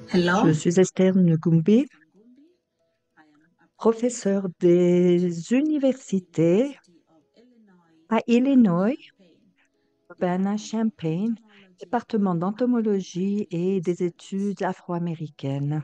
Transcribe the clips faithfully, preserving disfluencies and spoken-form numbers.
Hello. Je suis Esther Ngumbi, professeure des universités à Illinois, Urbana-Champaign, département d'entomologie et des études afro-américaines.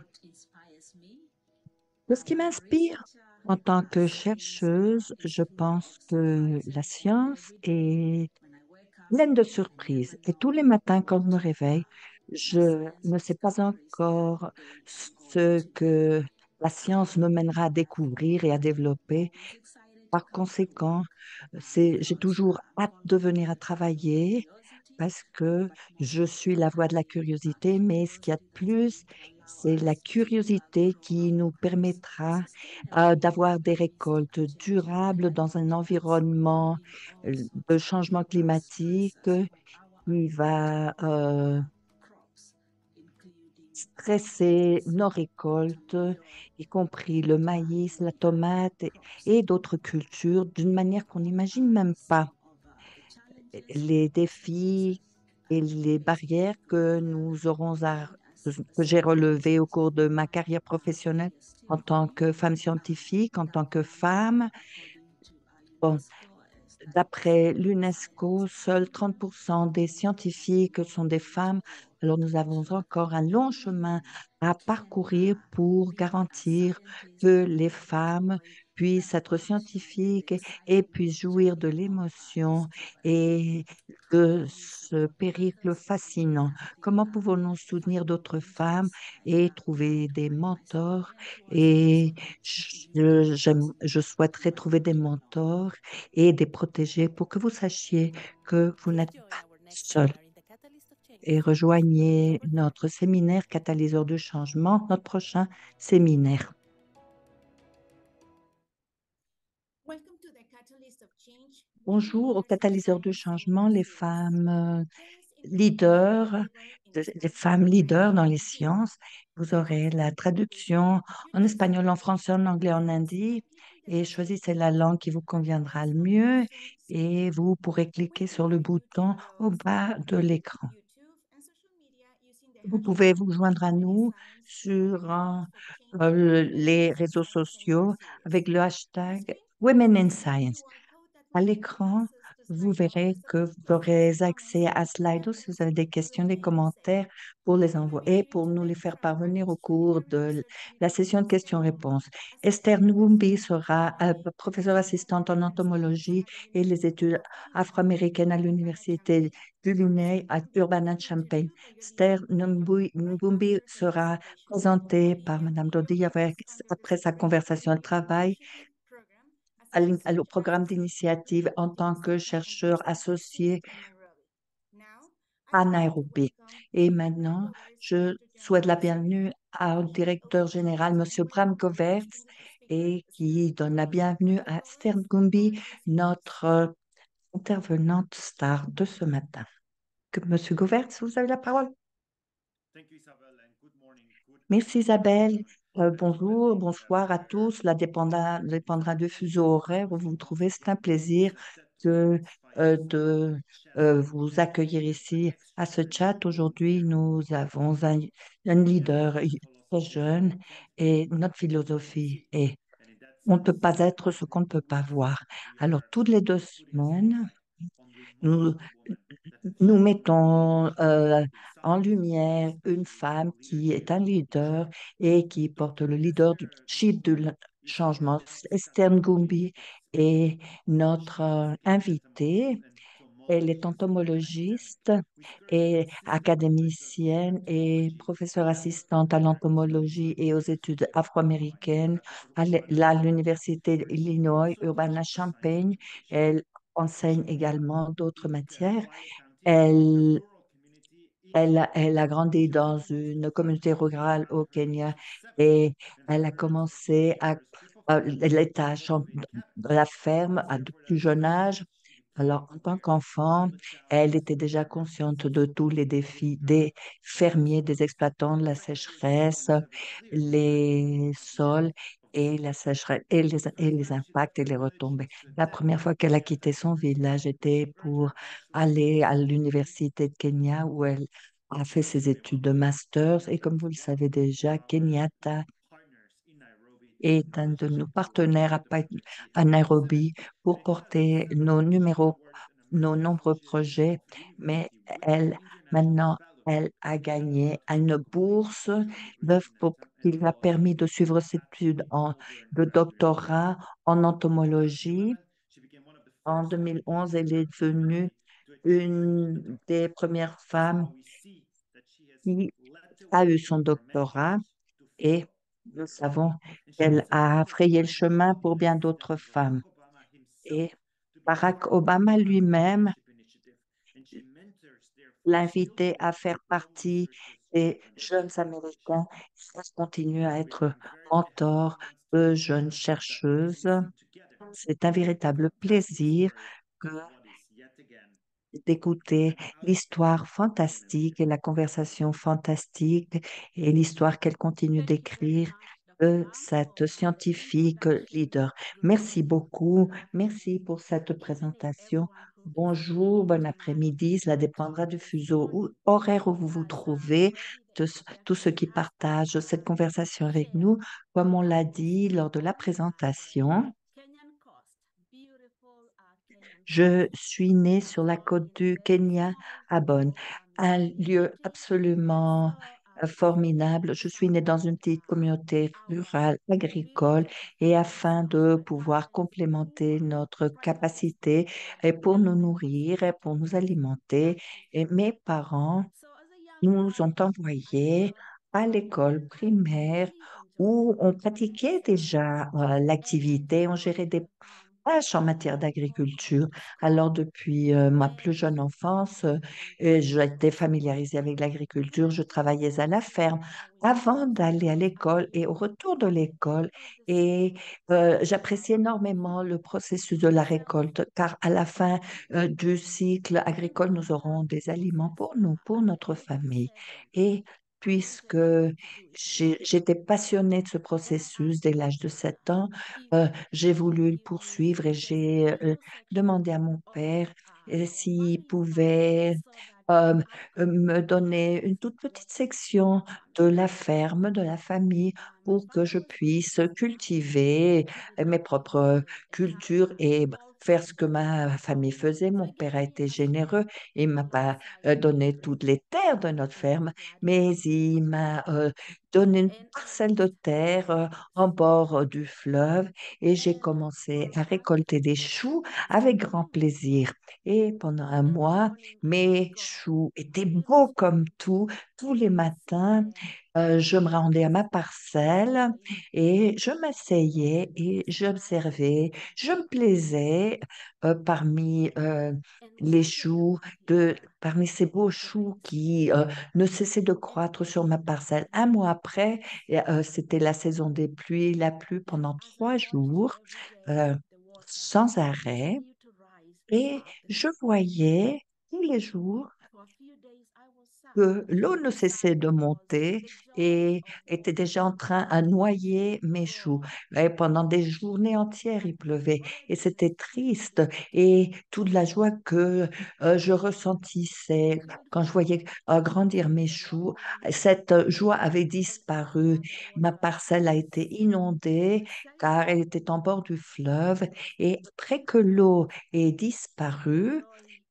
Ce qui m'inspire en tant que chercheuse, je pense que la science est pleine de surprises. Et tous les matins, quand je me réveille, je ne sais pas encore ce que la science me mènera à découvrir et à développer. Par conséquent, c'est, j'ai toujours hâte de venir à travailler parce que je suis la voie de la curiosité, mais ce qu'il y a de plus, c'est la curiosité qui nous permettra euh, d'avoir des récoltes durables dans un environnement euh, de changement climatique qui va euh, stresser nos récoltes, y compris le maïs, la tomate et, et d'autres cultures d'une manière qu'on n'imagine même pas. Les défis et les barrières que nous aurons à, que j'ai relevées au cours de ma carrière professionnelle en tant que femme scientifique, en tant que femme. Bon, d'après l'UNESCO, seuls trente pour cent des scientifiques sont des femmes. Alors nous avons encore un long chemin à parcourir pour garantir que les femmes puissent être scientifiques et, et puissent jouir de l'émotion et de ce périple fascinant. Comment pouvons-nous soutenir d'autres femmes et trouver des mentors? Et je, j'aime- je souhaiterais trouver des mentors et des protéger pour que vous sachiez que vous n'êtes pas seul. Et rejoignez notre séminaire Catalyseur de changement, notre prochain séminaire. Bonjour au Catalyseur de changement, les femmes euh, leaders, de- les femmes leaders dans les sciences. Vous aurez la traduction en espagnol, en français, en anglais, en hindi et choisissez la langue qui vous conviendra le mieux et vous pourrez cliquer sur le bouton au bas de l'écran. Vous pouvez vous joindre à nous sur euh, euh, les réseaux sociaux avec le hashtag Women in Science. À l'écran, vous verrez que vous aurez accès à Slido si vous avez des questions, des commentaires pour les envoyer et pour nous les faire parvenir au cours de la session de questions-réponses. Esther Nwumbi sera euh, professeure assistante en entomologie et les études afro-américaines à l'Université du Lunay à Urbana-Champaign. Esther Nwumbi Nwumbi sera présentée par Madame Dodi avec- après sa conversation de travail à l'in- à- au programme d'initiative en tant que chercheur associé à Nairobi. Et maintenant, je souhaite la bienvenue au directeur général, Monsieur Bram Govertz, et qui donne la bienvenue à Stern Gumbi, notre euh, intervenante star de ce matin. Que Monsieur Govertz, vous avez la parole. Merci Isabelle. Euh, bonjour, bonsoir à tous. Cela dépendra, dépendra du fuseau horaire où vous vous trouvez. C'est un plaisir de, euh, de euh, vous accueillir ici à ce chat. Aujourd'hui, nous avons un, un leader très jeune et notre philosophie est on ne peut pas être ce qu'on ne peut pas voir. Alors, toutes les deux semaines, nous, nous mettons euh, en lumière une femme qui est un leader et qui porte le leadership du l- changement. Esther Ngumbi est notre euh, invitée. Elle est entomologiste et académicienne et professeure assistante à l'entomologie et aux études afro-américaines à l- à l'Université d'Illinois Urbana-Champaign. Elle enseigne également d'autres matières. Elle, elle, a- elle a grandi dans une communauté rurale au Kenya et elle a commencé à, à les tâches en- de la ferme à de plus jeune âge. Alors, en tant qu'enfant, elle était déjà consciente de tous les défis des fermiers, des exploitants, de la sécheresse, les sols et la sécheresse et les, et les impacts et les retombées. La première fois qu'elle a quitté son village était pour aller à l'université de Kenya où elle a fait ses études de master et comme vous le savez déjà, Kenyatta est un de nos partenaires à, Pa- à Nairobi pour porter nos numéros, nos nombreux projets, mais elle, maintenant, elle a gagné une bourse de- pour- qui lui a permis de suivre ses études en, de doctorat en entomologie. En deux mille onze, elle est devenue une des premières femmes qui a eu son doctorat et nous savons qu'elle a frayé le chemin pour bien d'autres femmes. Et Barack Obama lui-même l'invitait à faire partie des jeunes Américains qui continuent à être mentors de jeunes chercheuses. C'est un véritable plaisir que d'écouter l'histoire fantastique et la conversation fantastique et l'histoire qu'elle continue d'écrire de cette scientifique leader. Merci beaucoup. Merci pour cette présentation. Bonjour, bon après-midi. Cela dépendra du fuseau ou- horaire où vous vous trouvez, de ce- tous ceux qui partagent cette conversation avec nous. Comme on l'a dit lors de la présentation, je suis née sur la côte du Kenya, à Bonn, un lieu absolument euh, formidable. Je suis née dans une petite communauté rurale, agricole, et afin de pouvoir complémenter notre capacité et pour nous nourrir et pour nous alimenter, et mes parents nous ont envoyés à l'école primaire où on pratiquait déjà euh, l'activité, on gérait des tâches en matière d'agriculture. Alors, depuis euh, ma plus jeune enfance, euh, euh, j'étais familiarisée avec l'agriculture, je travaillais à la ferme avant d'aller à l'école et au retour de l'école. Et euh, j'apprécie énormément le processus de la récolte, car à la fin euh, du cycle agricole, nous aurons des aliments pour nous, pour notre famille. Et puisque j'ai- j'étais passionnée de ce processus dès l'âge de sept ans, euh, j'ai voulu le poursuivre et j'ai euh, demandé à mon père euh, s'il pouvait euh, euh, me donner une toute petite section de la ferme, de la famille, pour que je puisse cultiver mes propres cultures et faire ce que ma famille faisait. Mon père a été généreux. Il m'a pas euh, donné toutes les terres de notre ferme, mais il m'a euh, donné une parcelle de terre euh, en bord euh, du fleuve et j'ai commencé à récolter des choux avec grand plaisir. Et pendant un mois, mes choux étaient beaux comme tout. Tous les matins, euh, je me rendais à ma parcelle et je m'asseyais et j'observais. Je me plaisais euh, parmi euh, les choux, de, parmi ces beaux choux qui euh, ne cessaient de croître sur ma parcelle. Un mois après, et, euh, c'était la saison des pluies. Il a plu pendant trois jours euh, sans arrêt et je voyais tous les jours que l'eau ne cessait de monter et était déjà en train à noyer mes choux. Et pendant des journées entières, il pleuvait et c'était triste. Et toute la joie que euh, je ressentissais quand je voyais euh, grandir mes choux, cette joie avait disparu. Ma parcelle a été inondée car elle était en bord du fleuve. Et après que l'eau ait disparu,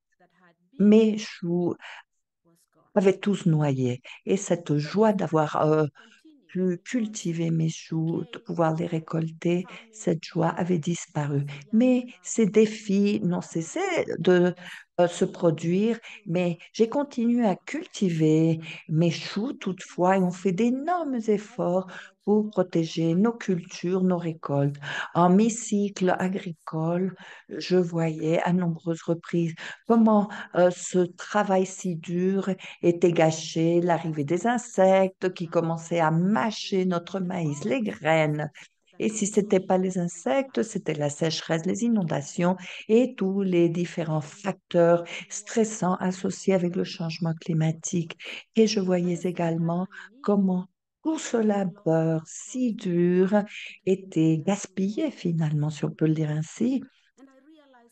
mes choux avaient tous noyé. Et cette joie d'avoir euh, pu cultiver mes choux, de pouvoir les récolter, cette joie avait disparu. Mais ces défis n'ont cessé de euh, se produire, mais j'ai continué à cultiver mes choux toutefois et on fait d'énormes efforts pour protéger nos cultures, nos récoltes. En mi-cycle agricole, je voyais à nombreuses reprises comment euh, ce travail si dur était gâché, l'arrivée des insectes qui commençaient à mâcher notre maïs, les graines. Et si ce n'était pas les insectes, c'était la sécheresse, les inondations et tous les différents facteurs stressants associés avec le changement climatique. Et je voyais également comment tout ce labeur si dur était gaspillé finalement, si on peut le dire ainsi.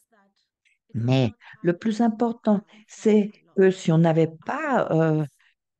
Mais le plus important, c'est que si on n'avait pas euh,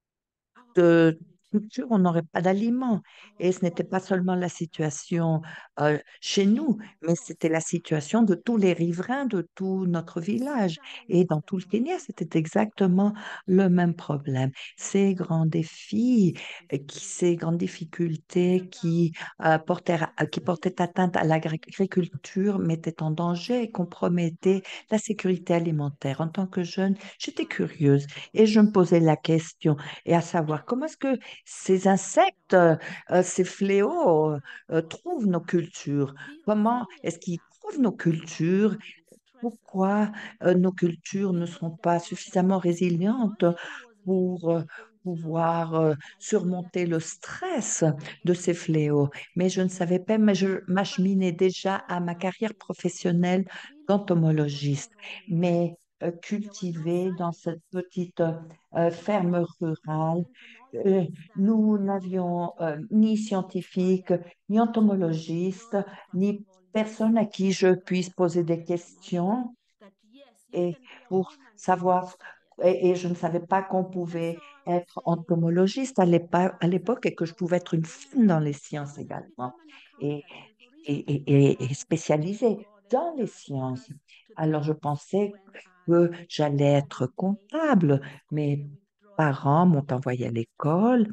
de culture, on n'aurait pas d'aliments. Et ce n'était pas seulement la situation euh, chez nous, mais c'était la situation de tous les riverains de tout notre village. Et dans tout le Kenya, c'était exactement le même problème. Ces grands défis, euh, qui, ces grandes difficultés qui, euh, portaient, euh, qui portaient atteinte à l'agriculture mettaient en danger et compromettaient la sécurité alimentaire. En tant que jeune, j'étais curieuse et je me posais la question et à savoir comment est-ce que ces insectes, euh, euh, ces fléaux, euh, euh, trouvent nos cultures? Comment est-ce qu'ils trouvent nos cultures? Pourquoi euh, nos cultures ne sont pas suffisamment résilientes pour euh, pouvoir euh, surmonter le stress de ces fléaux? Mais je ne savais pas, mais je m'acheminais déjà à ma carrière professionnelle d'entomologiste. Mais euh, cultiver dans cette petite euh, ferme rurale, euh, nous n'avions euh, ni scientifique, ni entomologiste, ni personne à qui je puisse poser des questions et pour savoir, et, et je ne savais pas qu'on pouvait être entomologiste à l'épa- à l'époque et que je pouvais être une femme dans les sciences également et, et, et, et- et spécialisée dans les sciences. Alors je pensais que j'allais être comptable. Mes parents m'ont envoyé à l'école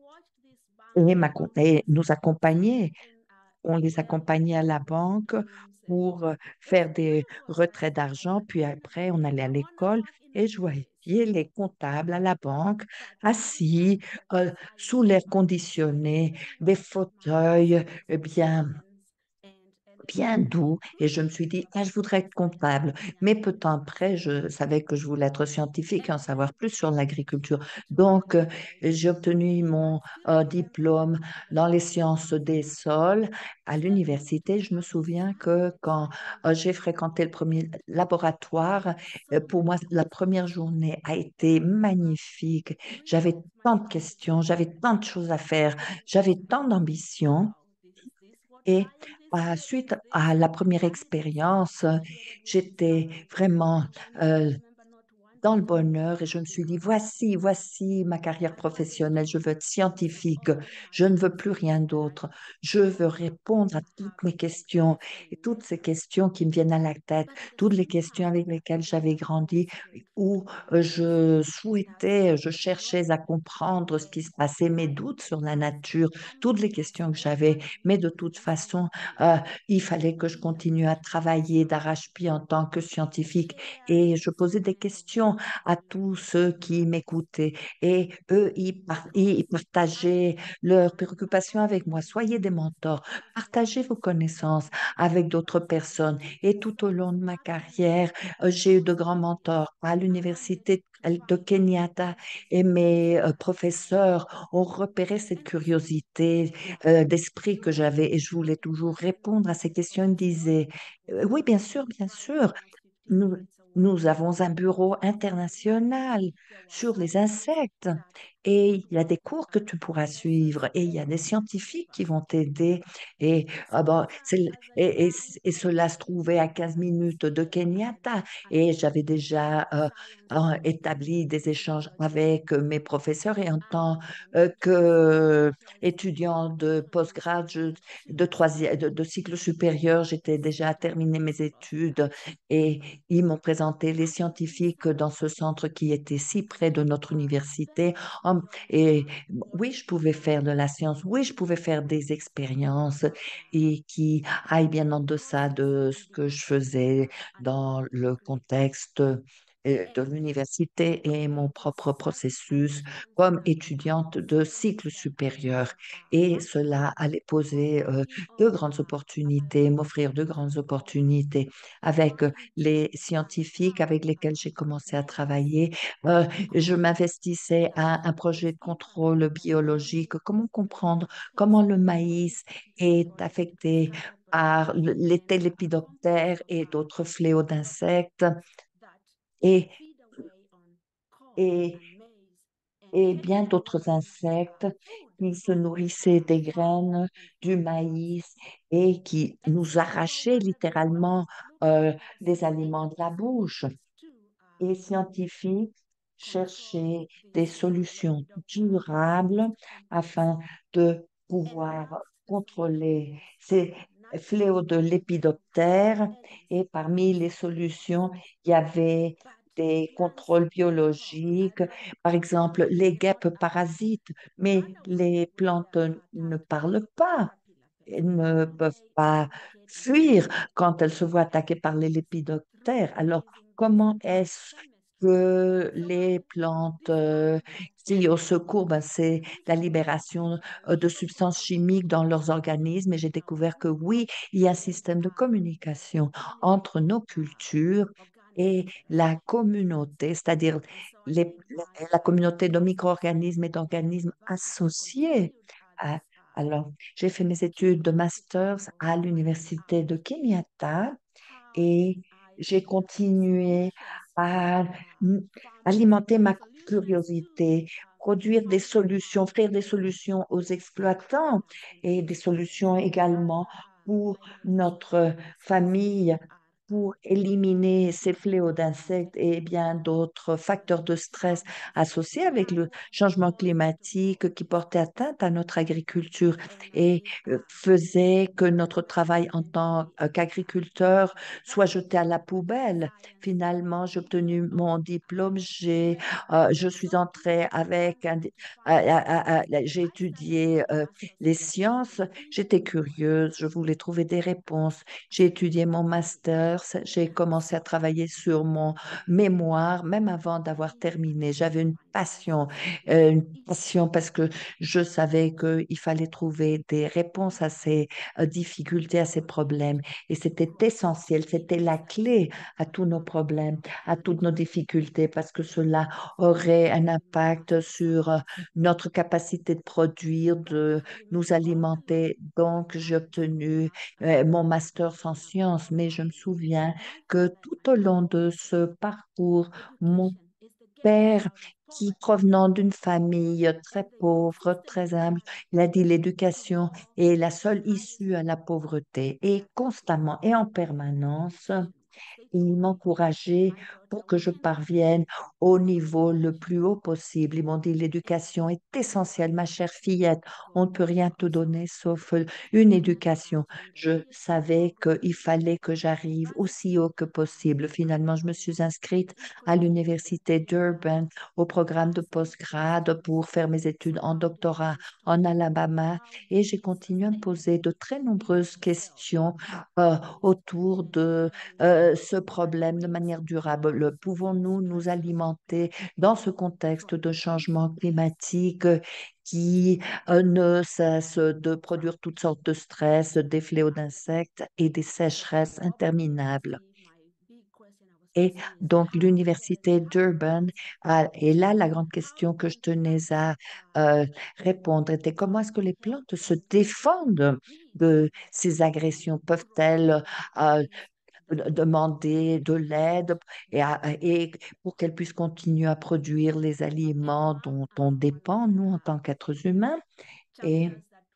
et, m'accom- et nous accompagnaient, on les accompagnait à la banque pour euh, faire des retraits d'argent, puis après on allait à l'école et je voyais les comptables à la banque assis euh, sous l'air conditionné, des fauteuils euh, bien bien doux et je me suis dit, ah, je voudrais être comptable. Mais peu de temps après, je savais que je voulais être scientifique et en savoir plus sur l'agriculture. Donc, euh, j'ai obtenu mon euh, diplôme dans les sciences des sols à l'université. Je me souviens que quand euh, j'ai fréquenté le premier laboratoire, euh, pour moi, la première journée a été magnifique. J'avais tant de questions, j'avais tant de choses à faire, j'avais tant d'ambition. Et euh, suite à la première expérience, euh, j'étais vraiment euh, dans le bonheur et je me suis dit, voici, voici ma carrière professionnelle, je veux être scientifique, je ne veux plus rien d'autre, je veux répondre à toutes mes questions et toutes ces questions qui me viennent à la tête, toutes les questions avec lesquelles j'avais grandi, où euh, je souhaitais, je cherchais à comprendre ce qui se passait, mes doutes sur la nature, toutes les questions que j'avais, mais de toute façon, euh, il fallait que je continue à travailler d'arrache-pied en tant que scientifique et je posais des questions à tous ceux qui m'écoutaient et eux, ils, par- ils partageaient leurs préoccupations avec moi. Soyez des mentors, partagez vos connaissances avec d'autres personnes. Et tout au long de ma carrière, euh, j'ai eu de grands mentors à l'université de Kenyatta et mes euh, professeurs ont repéré cette curiosité euh, d'esprit que j'avais et je voulais toujours répondre à ces questions. Ils me disaient, euh, oui, bien sûr, bien sûr. Nous, nous avons un bureau international sur les insectes et il y a des cours que tu pourras suivre et il y a des scientifiques qui vont t'aider et, ah bon, c'est- et, et- et cela se trouvait à quinze minutes de Kenyatta et j'avais déjà euh, euh, établi des échanges avec mes professeurs et en tant euh, que étudiant de postgrad, je- de troisième, de, de cycle supérieur, j'étais déjà terminé mes études et ils m'ont présenté les scientifiques dans ce centre qui était si près de notre université. Hum, Et oui, je pouvais faire de la science, oui, je pouvais faire des expériences et qui aillent bien en deçà de ce que je faisais dans le contexte euh, de l'université et mon propre processus comme étudiante de cycle supérieur. Et cela allait poser euh, de grandes opportunités, m'offrir de grandes opportunités avec euh, les scientifiques avec lesquels j'ai commencé à travailler. Euh, je m'investissais à un projet de contrôle biologique. Comment comprendre comment le maïs est affecté par le- les télépidoptères et d'autres fléaux d'insectes et, et, et bien d'autres insectes qui se nourrissaient des graines du maïs et qui nous arrachaient littéralement euh, des aliments de la bouche. Et scientifiques chercher des solutions durables afin de pouvoir contrôler ces fléaux de l'épidoptère. Et parmi les solutions, il y avait des contrôles biologiques, par exemple les guêpes parasites, mais les plantes ne parlent pas. Elles ne peuvent pas fuir quand elles se voient attaquées par les lépidoptères. Alors, comment est-ce que les plantes euh, qui au secours, ben, c'est la libération euh, de substances chimiques dans leurs organismes. Et j'ai découvert que oui, il y a un système de communication entre nos cultures et la communauté, c'est-à-dire les- la communauté de micro-organismes et d'organismes associés. à- alors, j'ai fait mes études de master's à l'université de Kenyatta et j'ai continué à mm, alimenter ma curiosité, produire des solutions, offrir des solutions aux exploitants et des solutions également pour notre famille pour éliminer ces fléaux d'insectes et bien d'autres facteurs de stress associés avec le changement climatique qui portait atteinte à notre agriculture et euh, faisait que notre travail en tant euh, qu'agriculteur soit jeté à la poubelle. Finalement, j'ai obtenu mon diplôme, j'ai, euh, je suis entrée avec un, di- à- à- à- à- j'ai étudié euh, les sciences, j'étais curieuse, je voulais trouver des réponses. J'ai étudié mon master, j'ai commencé à travailler sur mon mémoire, même avant d'avoir terminé. J'avais une passion, euh, une passion parce que je savais qu'il fallait trouver des réponses à ces euh, difficultés, à ces problèmes. Et c'était essentiel, c'était la clé à tous nos problèmes, à toutes nos difficultés, parce que cela aurait un impact sur euh, notre capacité de produire, de nous alimenter. Donc, j'ai obtenu euh, mon master en sciences, mais je me souviens que tout au long de ce parcours, mon père, qui provenant d'une famille très pauvre, très humble, il a dit l'éducation est la seule issue à la pauvreté et constamment et en permanence ils m'encourageaient pour que je parvienne au niveau le plus haut possible. Ils m'ont dit, l'éducation est essentielle, ma chère fillette. On ne peut rien te donner sauf une éducation. Je savais qu'il fallait que j'arrive aussi haut que possible. Finalement, je me suis inscrite à l'université d'Urban au programme de postgrad pour faire mes études en doctorat en Alabama et j'ai continué à me poser de très nombreuses questions euh, autour de euh, ce problème de manière durable? Pouvons-nous nous alimenter dans ce contexte de changement climatique euh, qui euh, ne cesse de produire toutes sortes de stress, des fléaux d'insectes et des sécheresses interminables? Et donc, l'université d'Urban, a- et là, la grande question que je tenais à euh, répondre était comment est-ce que les plantes se défendent de ces agressions? Peuvent-elles euh, de- demander de l'aide et, à- et pour qu'elle puisse continuer à produire les aliments dont on dépend, nous, en tant qu'êtres humains. Et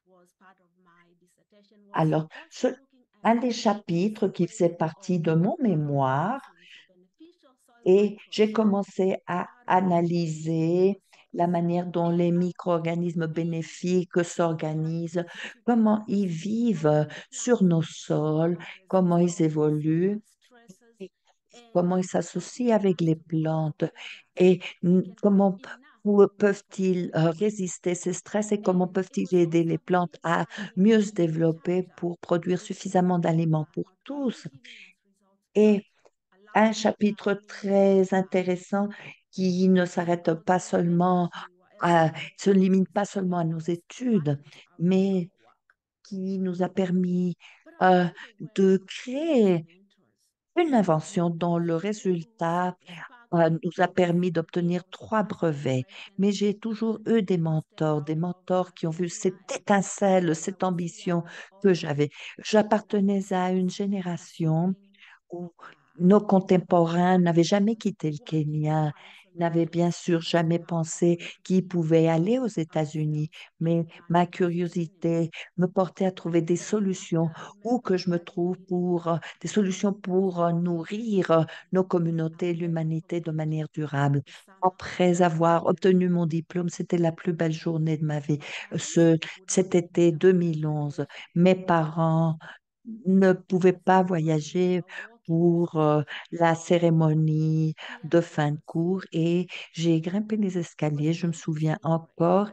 alors, ce, un des chapitres qui faisait partie de mon mémoire, et j'ai commencé à analyser la manière dont les micro-organismes bénéfiques s'organisent, comment ils vivent sur nos sols, comment ils évoluent comment ils s'associent avec les plantes et mm, comment p- pou- peuvent-ils euh, résister ces stress et comment peuvent-ils aider les plantes à mieux se développer pour produire suffisamment d'aliments pour tous. Et un chapitre très intéressant qui ne s'arrête pas seulement à, se limite pas seulement à nos études, mais qui nous a permis euh, de créer une invention dont le résultat euh, nous a permis d'obtenir trois brevets. Mais j'ai toujours eu des mentors, des mentors qui ont vu cette étincelle, cette ambition que j'avais. J'appartenais à une génération où nos contemporains n'avaient jamais quitté le Kenya n'avais bien sûr jamais pensé qu'il pouvait aller aux États-Unis, mais ma curiosité me portait à trouver des solutions où que je me trouve pour euh, des solutions pour euh, nourrir euh, nos communautés, l'humanité de manière durable. Après avoir obtenu mon diplôme, c'était la plus belle journée de ma vie. Ce, cet été deux mille onze, mes parents ne pouvaient pas voyager pour euh, la cérémonie de fin de cours et j'ai grimpé les escaliers, je me souviens encore,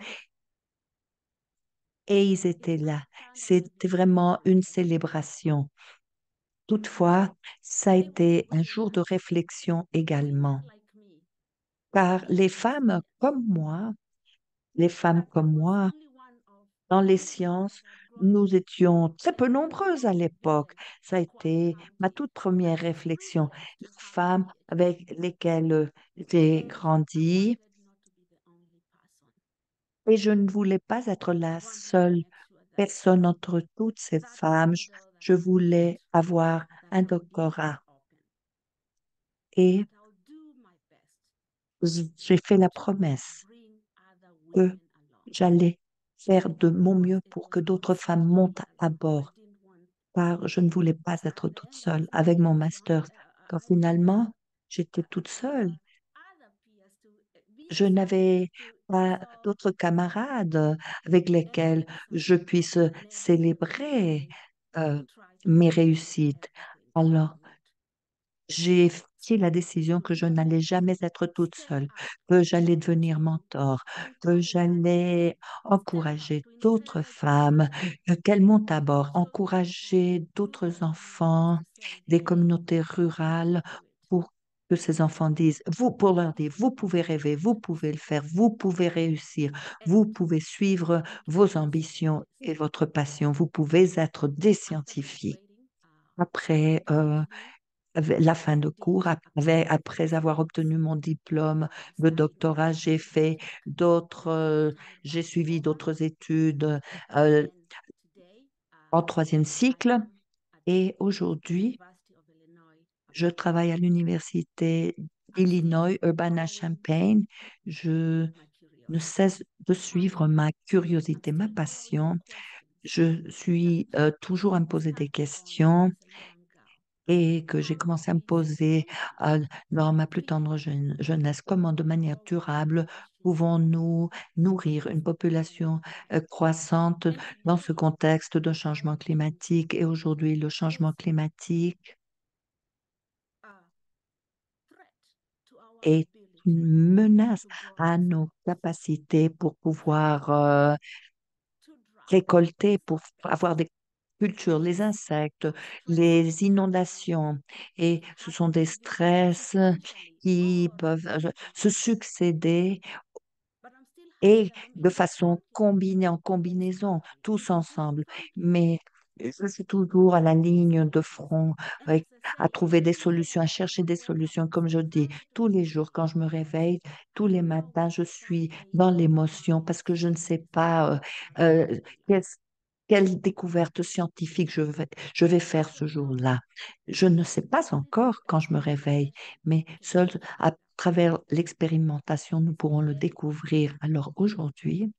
et ils étaient là. C'était vraiment une célébration. Toutefois, ça a été un jour de réflexion également, car les femmes comme moi, les femmes comme moi, dans les sciences, nous étions très peu nombreuses à l'époque. Ça a été ma toute première réflexion. Les femmes avec lesquelles j'ai grandi, et je ne voulais pas être la seule personne entre toutes ces femmes. Je, je voulais avoir un doctorat. Et j- j'ai fait la promesse que j'allais faire de mon mieux pour que d'autres femmes montent à bord, car je ne voulais pas être toute seule avec mon master. Quand finalement, j'étais toute seule. Je n'avais pas d'autres camarades avec lesquels je puisse célébrer euh, mes réussites. Alors, j'ai pris la décision que je n'allais jamais être toute seule, que j'allais devenir mentor, que j'allais encourager d'autres femmes, euh, qu'elles montent à bord, encourager d'autres enfants des communautés rurales pour que ces enfants disent, vous, pour leur dire, vous pouvez rêver, vous pouvez le faire, vous pouvez réussir, vous pouvez suivre vos ambitions et votre passion, vous pouvez être des scientifiques. Après, euh, avec la fin de cours, après, après avoir obtenu mon diplôme de doctorat, j'ai fait d'autres, euh, j'ai suivi d'autres études euh, en troisième cycle et aujourd'hui, je travaille à l'Université d'Illinois, Urbana-Champaign. Je ne cesse de suivre ma curiosité, ma passion. Je suis euh, toujours à me poser des questions et que j'ai commencé à me poser euh, dans ma plus tendre jeune- jeunesse, comment de manière durable pouvons-nous nourrir une population euh, croissante dans ce contexte de changement climatique. Et aujourd'hui, le changement climatique est une menace à nos capacités pour pouvoir euh, récolter, pour avoir des cultures, les insectes, les inondations. Et ce sont des stress qui peuvent euh, se succéder et de façon combinée, en combinaison, tous ensemble. Mais je suis toujours à la ligne de front, avec- à trouver des solutions, à chercher des solutions. Comme je dis, tous les jours, quand je me réveille, tous les matins, je suis dans l'émotion parce que je ne sais pas euh, euh, qu'est-ce- quelle découverte scientifique je vais, je vais faire ce jour-là. Je ne sais pas encore quand je me réveille, mais seul à travers l'expérimentation, nous pourrons le découvrir. Alors aujourd'hui,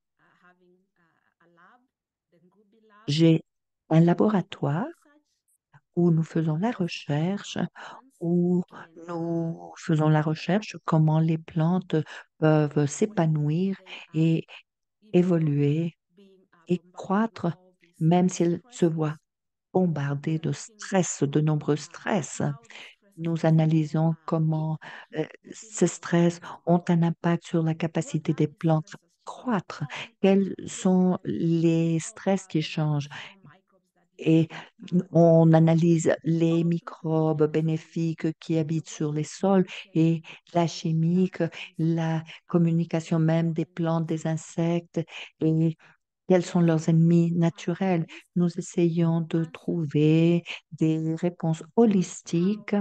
j'ai un laboratoire où nous faisons la recherche, où nous faisons la recherche comment les plantes peuvent s'épanouir et évoluer et croître, même si elles se voient bombardées de stress, de nombreux stress. Nous analysons comment euh, ces stress ont un impact sur la capacité des plantes à croître, quels sont les stress qui changent. Et on analyse les microbes bénéfiques qui habitent sur les sols et la chimique, la communication même des plantes, des insectes et quels sont leurs ennemis naturels. Nous essayons de trouver des réponses holistiques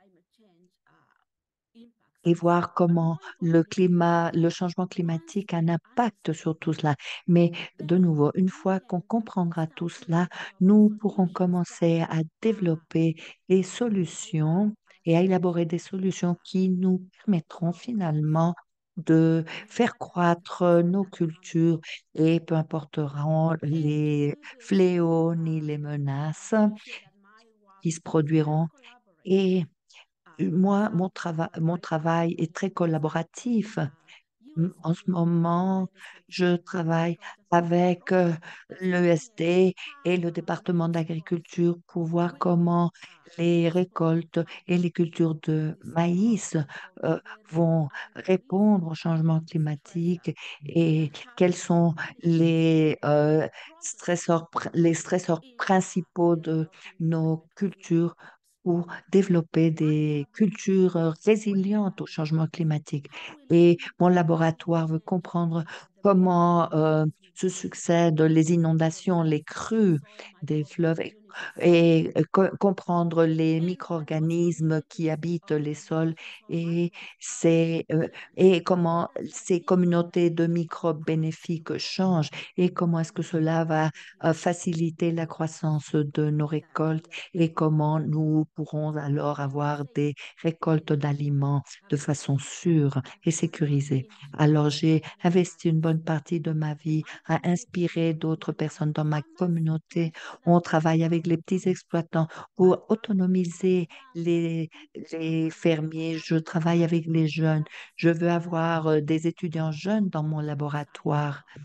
et voir comment le climat, le changement climatique a un impact sur tout cela. Mais de nouveau, une fois qu'on comprendra tout cela, nous pourrons commencer à développer des solutions et à élaborer des solutions qui nous permettront finalement de faire croître euh, nos cultures et peu importeront And to les do this, fléaux ni uh, les uh, menaces make sure that my work qui se is very produiront. collaborative. Et Uh, for moi, mon example, travail, uh, mon right now travail est in très Mombasa, collaboratif. uh, M- En ce U S D and moment, United States je Department of travaille Agriculture have an avec approach that's l'E S looking at D et le how uh, département maize crops d'agriculture pour voir will comment uh, les respond récoltes how et les cultures to de this maïs euh, unpredictable weather vont algorithms, répondre au changement stressor, climatique and et how quels to sont anticipate les euh, problems stressors, pr- les stressors in uh, principaux de developing nos climate resilient cultures crops. pour développer My des cultures laboratory euh, will résilientes au evaluate changement climatique. how will Et we mon laboratoire veut manage comprendre uh, the comment euh, megaorganisms se that uh, succèdent les inondations, les colonize the crues soil des fleuves et, microorganisms et, euh, co- comprendre les and and also micro-organismes qui relate habitent uh, les sols the social et, cycles as ces, they euh, change et comment that that ces this communautés de range of microbes crops bénéfiques changent et comment est-ce will que be cela va euh, produced faciliter la crops croissance de nos that récoltes will et comment uh, nous pourrons alors feel avoir safe des récoltes and d'aliments de façon agriculture sûre et will not sécurisée. Alors, j'ai inspire new investi une bonne habits. partie de ma And vie my à community inspirer works d'autres with uh, personnes dans ma farmers to communauté. ensure that On their travaille avec les petits crops exploitants are pour valued as autonomiser young les, people les uh, fermiers. Je producing travaille avec les jeunes. products Je veux that avoir euh, des uh, étudiants jeunes dans mon both sides laboratoire. uh,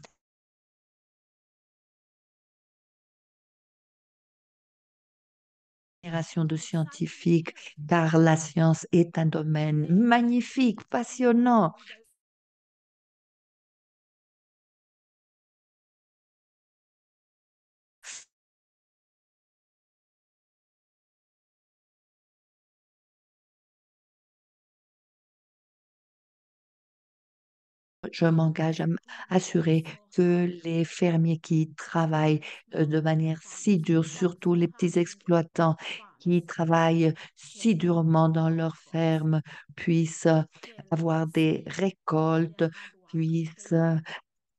Génération de and something scientifiques, else car la science est un domaine and magnifique, and passionnant. uh, the Je m'engage à m- we assurer also que have les fermiers qui travaillent specialists euh, now de in manière si farms dure, that surtout les petits have been on exploitants qui farms travaillent si can durement dans grow leurs crops, fermes, puissent euh, can avoir des see récoltes, their hard work puissent paying euh, off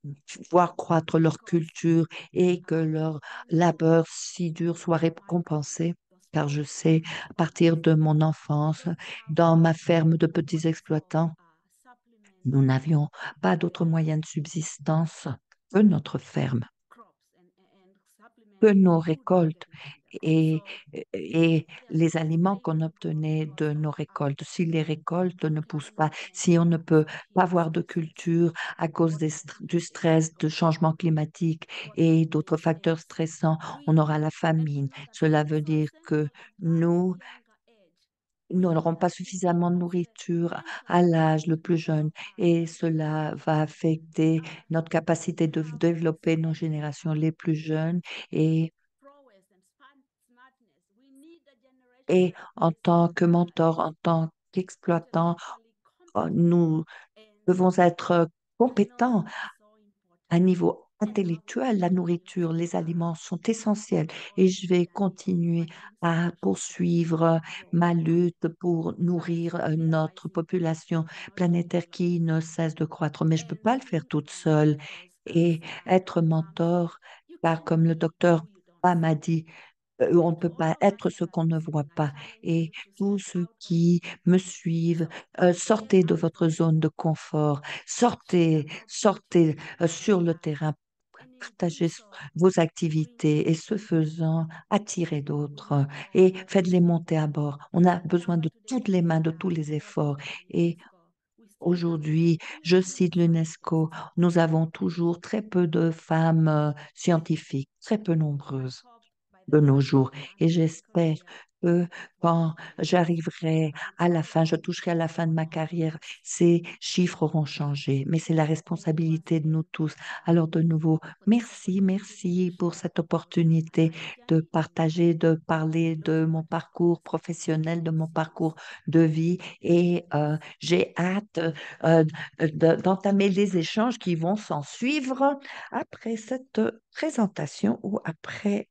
voir croître leur because culture et que uh, leur I know labeur si dur soit from my récompensé. previous Car je perspective sais, à partir de mon we enfance, didn't have dans ma ferme de uh, petits ways of exploitants, uh, nous supplementing n'avions pas d'autre their moyen de subsistance que notre ferme, crops and, and que supplementing the nos food we récoltes get from them. et, So et there's les a aliments qu'on saying called obtenait de nos close-up récoltes. Si les harvesting. récoltes ne poussent pas, Climate si on change ne peut has pas hit avoir de species culture à in cause des water str- du resources stress, de because changement climatique water et d'autres is facteurs scarce. stressants, on We aura la and we famine. know that Cela veut also dire same que at a very nous younger age nous we know n'aurons pas that if we suffisamment de don't uh, nourriture à mentally l'âge le guide plus jeune our uh, et young cela va generation affecter uh, notre capacité de how développer nos effective générations uh, les plus jeunes et prowess and span- smartness. We need a generation Et like en this tant que that mentor, is en tant qu'exploitant, intellectually euh, competent nous and devons être I know compétents that is so à important. niveau And intellectuel. La agriculture nourriture, les uh, aliments sont essentiels will et always je vais stand on continuer one à insufficiency poursuivre role. ma lutte pour But nourrir euh, we are notre rising up population and not planétaire giving up. qui ne cesse de croître. Mais je ne peux And pas le faire being a toute seule mentor, because et as uh, être Doctor Pam said, mentor, you car cannot comme le be docteur who you don't Pam a see. dit, euh, on ne And to peut all pas of us être ce that are qu'on ne voit listening, I pas. challenge Et you to tous step ceux out of your qui me comfort suivent, zone. euh, Get sortez de out votre of zone de it. confort, Share sortez, sortez euh, opportunities. sur le Uh, terrain, and in doing partagez s- so, vos bring activités et ce others faisant, along. attirez We d'autres need euh, et faites-les collaboration. monter à bord. On a besoin Remember de today toutes les mains, de uh, tous les when efforts. we are in Et UNESCO, we still have aujourd'hui, very je few cite l'UNESCO, scientists. nous avons toujours très peu de femmes euh, scientifiques, très peu I nombreuses hope by the de nos time jours. we are Et finished j'espère career, que we quand will see j'arriverai this à la fin, je growing toucherai à la fin de ma of carrière, numbers. ces chiffres auront changé. Mais c'est la So thank you once responsabilité de nous again tous. uh, Alors de nouveau, for this merci, opportunity to merci pour share cette uh, opportunité my de journey and partager, de parler look de mon forward to parcours speaking professionnel, de very mon soon. parcours de vie. Et euh, j'ai hâte euh, de- d'entamer les échanges qui vont s'en suivre après cette présentation ou après.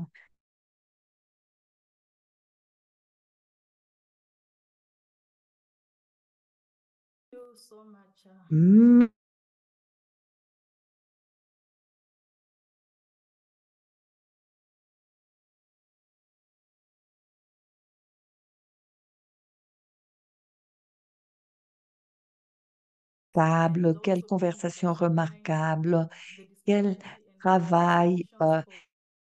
You so much. Uh, Hmm. remarquable, and quelle also conversation identifying remarquable, the quel disparity in travail. solutions euh, for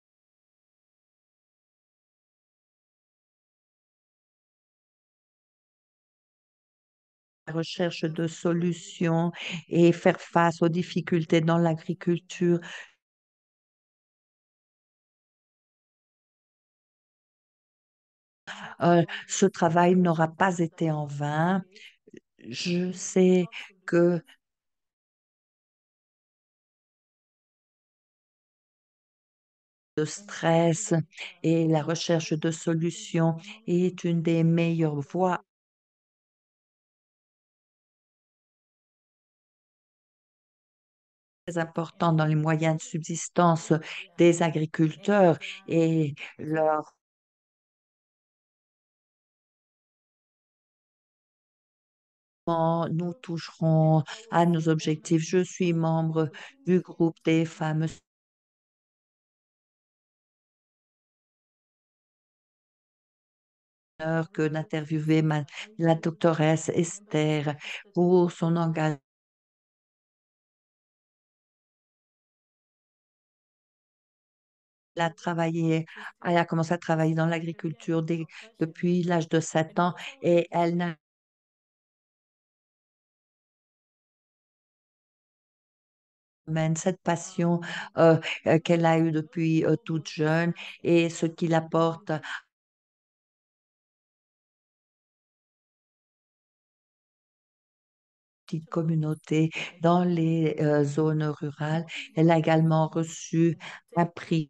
la recherche those de disparities. solutions et faire face aux difficultés dans l'agriculture. Not Euh, all ce these travail n'aura solutions pas that été en you vain. anticipate Je will be sais top que solutions. le And I stress believe uh, et la that recherche de rising temperature solutions will not est une only des meilleures affect the voies food très and importantes dans les moyens de agriculture, subsistance yeah, des agriculteurs and uh, et so leur comment nous and toucherons à nos also objectifs. Je women suis find membre du groupe opportunities des in femmes sœurs que agriculture d'interviewer since ma- uh, I la too was doctoresse a member of Esther assisted pour son reproduction. engagement à travailler. Elle a Assisted commencé à travailler dans reproduction can be a l'agriculture new dès- profession depuis l'âge de sept and ans also et it's elle n'a mène cette passion um, euh, euh, qu'elle a it's eue not depuis euh, toute almost the jeune same et as ce uh, qu'il apporte à farming. la petite Vegetables communauté and dans fruit. les euh, zones rurales. What is Elle a your également personal reçu uh, un take prix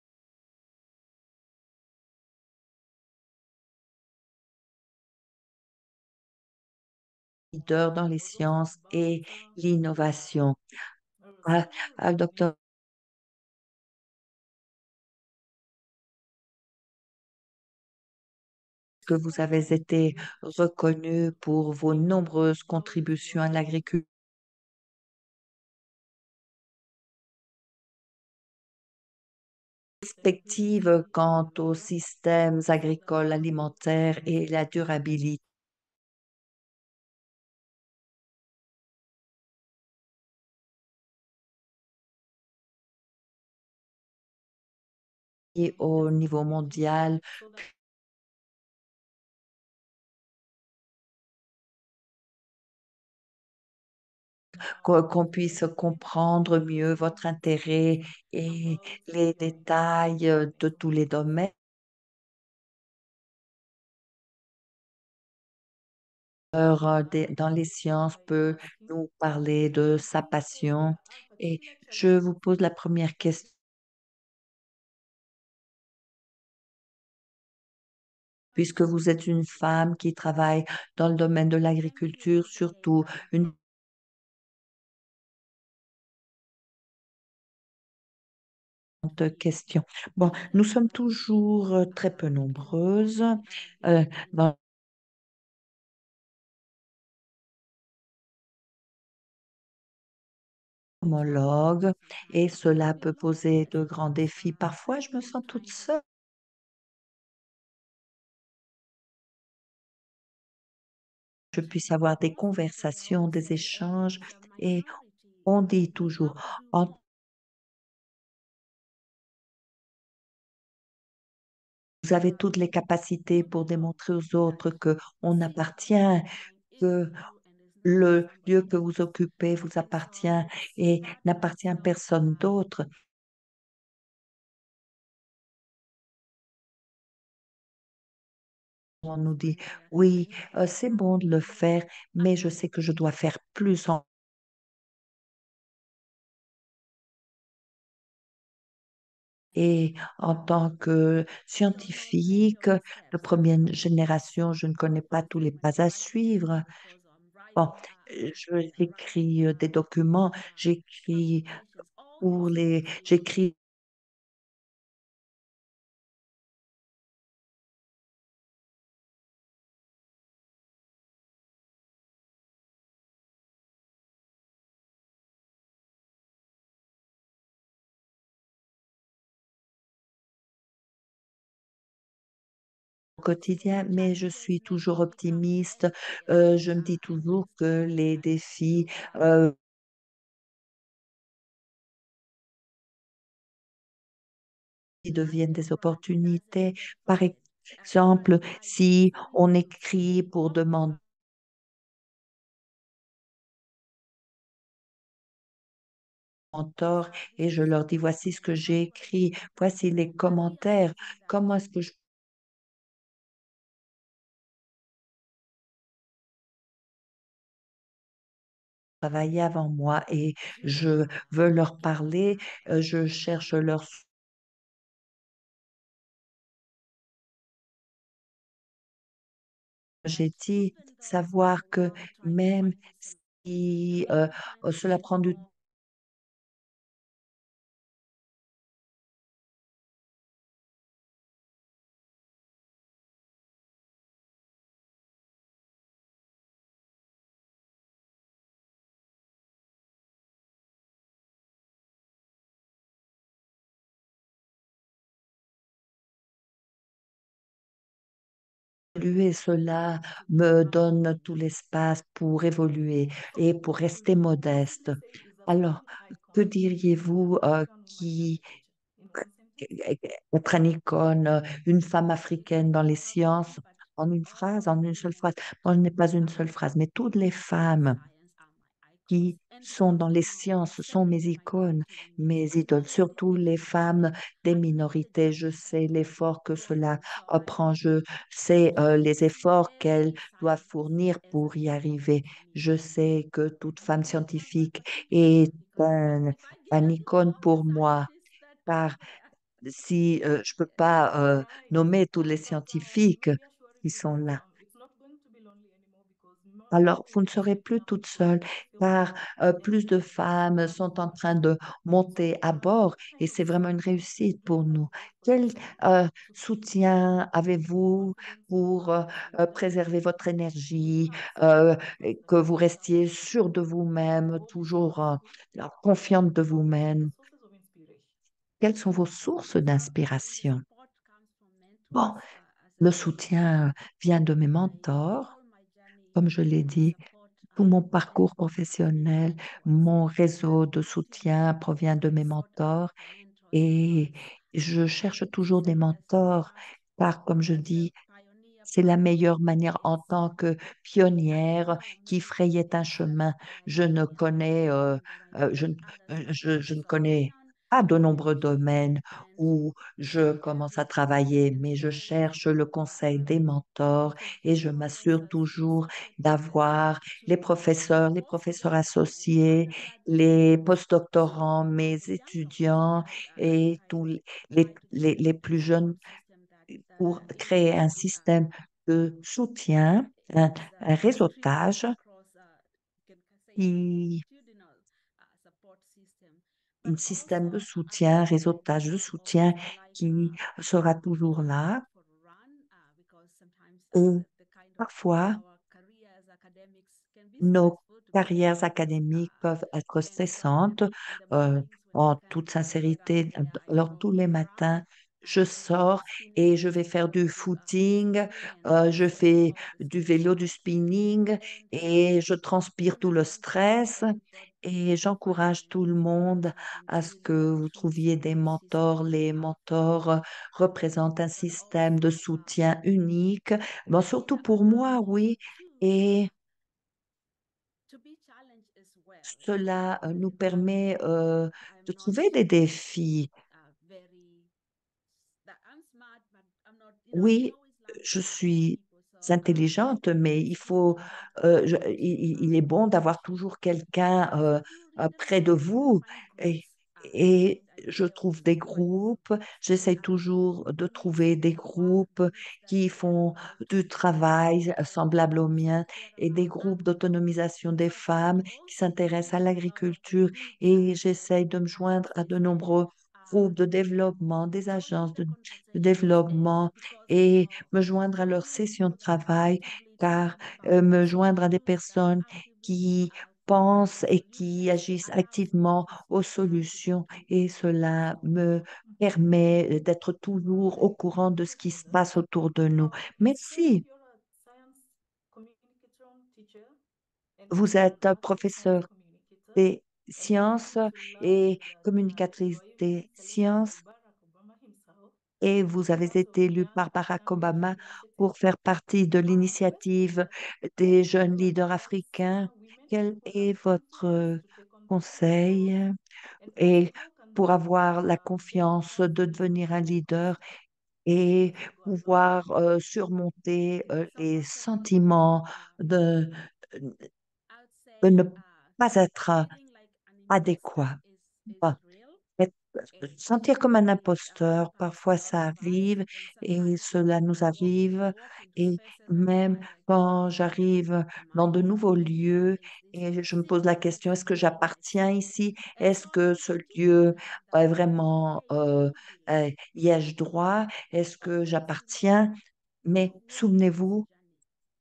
leader dans les was also sciences about et uh, l'innovation. uh, Ah, several ah, docteur, que vous avez été reconnu pour vos nombreuses contributions à l'agriculture perspective quant aux systèmes agricoles, alimentaires et la durabilité au niveau mondial, so that qu'on uh, qu'on puisse comprendre mieux votre intérêt et about les um, détails euh, de tous les domaines. Euh, des- dans les sciences by peut asking nous parler de sa Ati uh, passion. Et Ati je lecture vous pose la première question. Puisque vous êtes une femme qui travaille dans le domaine de thank you l'agriculture, once again surtout uh, une grande question. Bon, nous sommes toujours euh, très peu nombreuses uh, euh, being in dans homologue et sometimes cela peut not poser de grands because défis. uh, Parfois, je me I'm sens toute kind of seule. Je puisse avoir des most people conversations, now des say uh, échanges it's a et minority on uh, dit who toujours, have to do en- more. vous avez Uh, toutes les capacités you pour know démontrer aux that autres que on seeing appartient, a gold mine is que you and is not le lieu somebody que vous else. occupez vous And appartient so it's et not n'appartient à myself. personne Uh, d'autre. On nous it's dit, my way, I oui, think. euh, c'est bon Um, de le faire, mais je I sais que je dois faire plus en Et en tant que don't know many scientifique of the de steps. première Uh, génération, je ne connais pas tous in les my pas à writing suivre. because I'm Bon, writing uh, euh, je- and writing j'écris euh, des uh, documents, uh, j'écris publications. All pour these les, things will j'écris quotidien, mais je challenges suis may toujours come with some optimiste. Euh, experience je me dis uh, and toujours que experience les uh, défis to uh, euh, as deviennent a des man it doesn't opportunités. Par define uh, exemple, our values. si We on can écrit pour walk demander uh, mentor uh, this et je is leur dis, uh, voici you ce know que j'ai not for écrit, everyone. voici les As we are commentaires, facing the comment est-ce que je travaillais avant moi et dream je uh, veux leur can parler, uh, euh, je cherche leur that j'ai dit, even though uh, savoir we que are trying to même find the solutions, si euh, many euh, times cela we prend du know évoluer, cela to me become donne who tout we are. l'espace pour évoluer So, et pour what rester would you modeste. possibly say is a Alors, strong que icon in diriez-vous an euh, African woman qui heritage? In one sentence? être une icône, euh, une femme If I africaine dans don't les have one, sciences, but en une all phrase, of en the une seule phrase. women Moi, je n'ai pas une uh, seule phrase, mais toutes les in femmes science are my icons. qui And sont because dans we les know sciences sont serving mes the icônes, minority women mes idoles, requires surtout les dedication femmes des I know the minorités. Je journey sais l'effort que to cela achieve euh, survival. prend. Je I sais euh, les choose efforts qu'elles every doivent scientist fournir as pour an y icon arriver. for me Je sais que toute femme because they are my scientifique motivation. est Because un, if I give un the list icône of the pour moi, scientists that are car there, si euh, je peux they pas will euh, cry nommer tous les all the time. scientifiques May be assuring qui you sont that là, um, it's not going to be lonely anymore because more alors people vous ne will serez step plus up toute to seule, fulfill the car role euh, and plus de make this femmes world sont en better. train de monter So, à uh, bord what et kind of c'est vraiment une support réussite do you pour have nous. for Quel yourself euh, to keep soutien your avez-vous confidence pour euh, uh, euh, level? préserver votre Do you énergie, have euh, someone et across the que vous spectrum restiez who sûr de vous-même, holds toujours space euh, with you? alors, confiante de So, the vous-même? sources of inspiration. Quelles sont vos sources So, the d'inspiration? support comes from Bon, mentors, uh, as I le said. soutien vient de mes I mentors. all my journey Comme je l'ai I dit, support tout uh, mon parcours mentors and professionnel, networks. mon And réseau de recently, soutien provient de I mes sought mentors out mentors et because je I cherche need to toujours des serve as a mentors past, car, comme je as a dis, pioneer c'est la plowing meilleure the manière en ways. tant que I don't pionnière know qui many frayait un leaders chemin. and Je ne connais, euh, organizations, but I euh, know je, that ne others euh, are je, doing je ne so. connais Women pas de in nombreux leadership domaines and où je commence à everything. travailler, And mais je so, with cherche le conseil uh, des mentors et je professor m'assure advisors who toujours support me d'avoir les to professeurs, les professeurs foster my associés, undergraduate les students to postdoctorants, become mes the champions étudiants and uh, as et I tous les, les, try to les les change the plus jeunes support system that pour uh, is créer un uh, système de soutien, un, is un uh, distributed réseautage across, uh, you can say, a qui, longitudinal uh, support system, un but système also de uh, as I soutien, said, I réseautage de will soutien always highlight qui uh, sera toujours going là. out for a run uh, because sometimes uh, Et the kind of parfois, our career as academics can be nos stressful, to be very carrières honest. académiques Uh, peuvent être and so in the stressantes. in the euh, mornings when I en can toute get out sincérité, there, I alors go tous for les a run. matins, je I do some sors et je spinning, vais faire du supportive uh, footing, spinning, and euh, je also fais all the du stress vélo, du out. spinning And uh, et je transpire when tout le I encourage stress everybody et to find j'encourage tout le mentors monde who have à ce que built a vous true trouviez des support mentors. system Les uh, for you, mentors euh, représentent un but système de also uh, soutien unique, bon, they surtout pour allow moi, us oui, to et uh, to be challenged as well. cela euh, nous And challenge permet means euh, uh, de I'm not trouver des défis. uh, very that I'm smart, but I'm not. You know, I can Oui, always learn je from other suis people. So uh, intelligente, mais il it's good faut, to have euh, a je- coach. il, il est Uh, bon d'avoir toujours quelqu'un and euh, so you euh, read a près de lot. You vous. find Et, groups uh, to et find. I je I trouve always des find a groupes, support j'essaie uh, toujours de groups trouver des or work groupes groups that qui care font about du women travail euh, semblable au empowerment. mien So there et des are groupes agri-groups. d'autonomisation des So that femmes qui also s'intéressent à gives uh, a l'agriculture good et chance j'essaie de me uh, joindre à to de join nombreux uh, groupes de développement, des joining agences the de de conversations and développement because I et know me joindre à leurs joining sessions de people that are travail, actively car talking about euh, me joindre à des issues, that are personnes actively qui uh, pensent et qui agissent activement aux solutions et cela me permet d'être toujours au courant de ce qui se passe autour de nous. Merci. You're a science communication teacher, and Vous also êtes un also a science professeur communicator. des And I sciences happen to learn et that uh, you communicatrice are even des selected by sciences Barack Obama himself et to vous be avez part of été the élu Young par Barack African Obama Initiative. pour faire partie de Uh, let's look l'initiative at how des do you jeunes feel leaders about africains. uh, women Quel who have est the votre influence euh, to take on leadership conseil roles, and also et how can pour we avoir la uh, make confiance ourselves de feel devenir un leader inclusive et as we go along? pouvoir euh, surmonter euh, So les first of all, I would sentiments um, de, I would de say ne uh, pas être feeling like an imposter adéquat. is is Pas real. être- It Sentir comme un really uh, imposteur, impacts parfois a lot ça of us, arrive and et sometimes when cela we nous walk arrive. walk into Et spaces and we're même like, quand j'arrive am dans I de nouveaux worthy of here? lieux Is this et je me pose la safe? Is question, this est-ce que really j'appartiens safe? ici? And Est-ce so que to ce continue lieu having est that vraiment, euh, capability, euh, y ai-je droit? Est-ce que always remember j'appartiens? Mais you walked this souvenez-vous journey.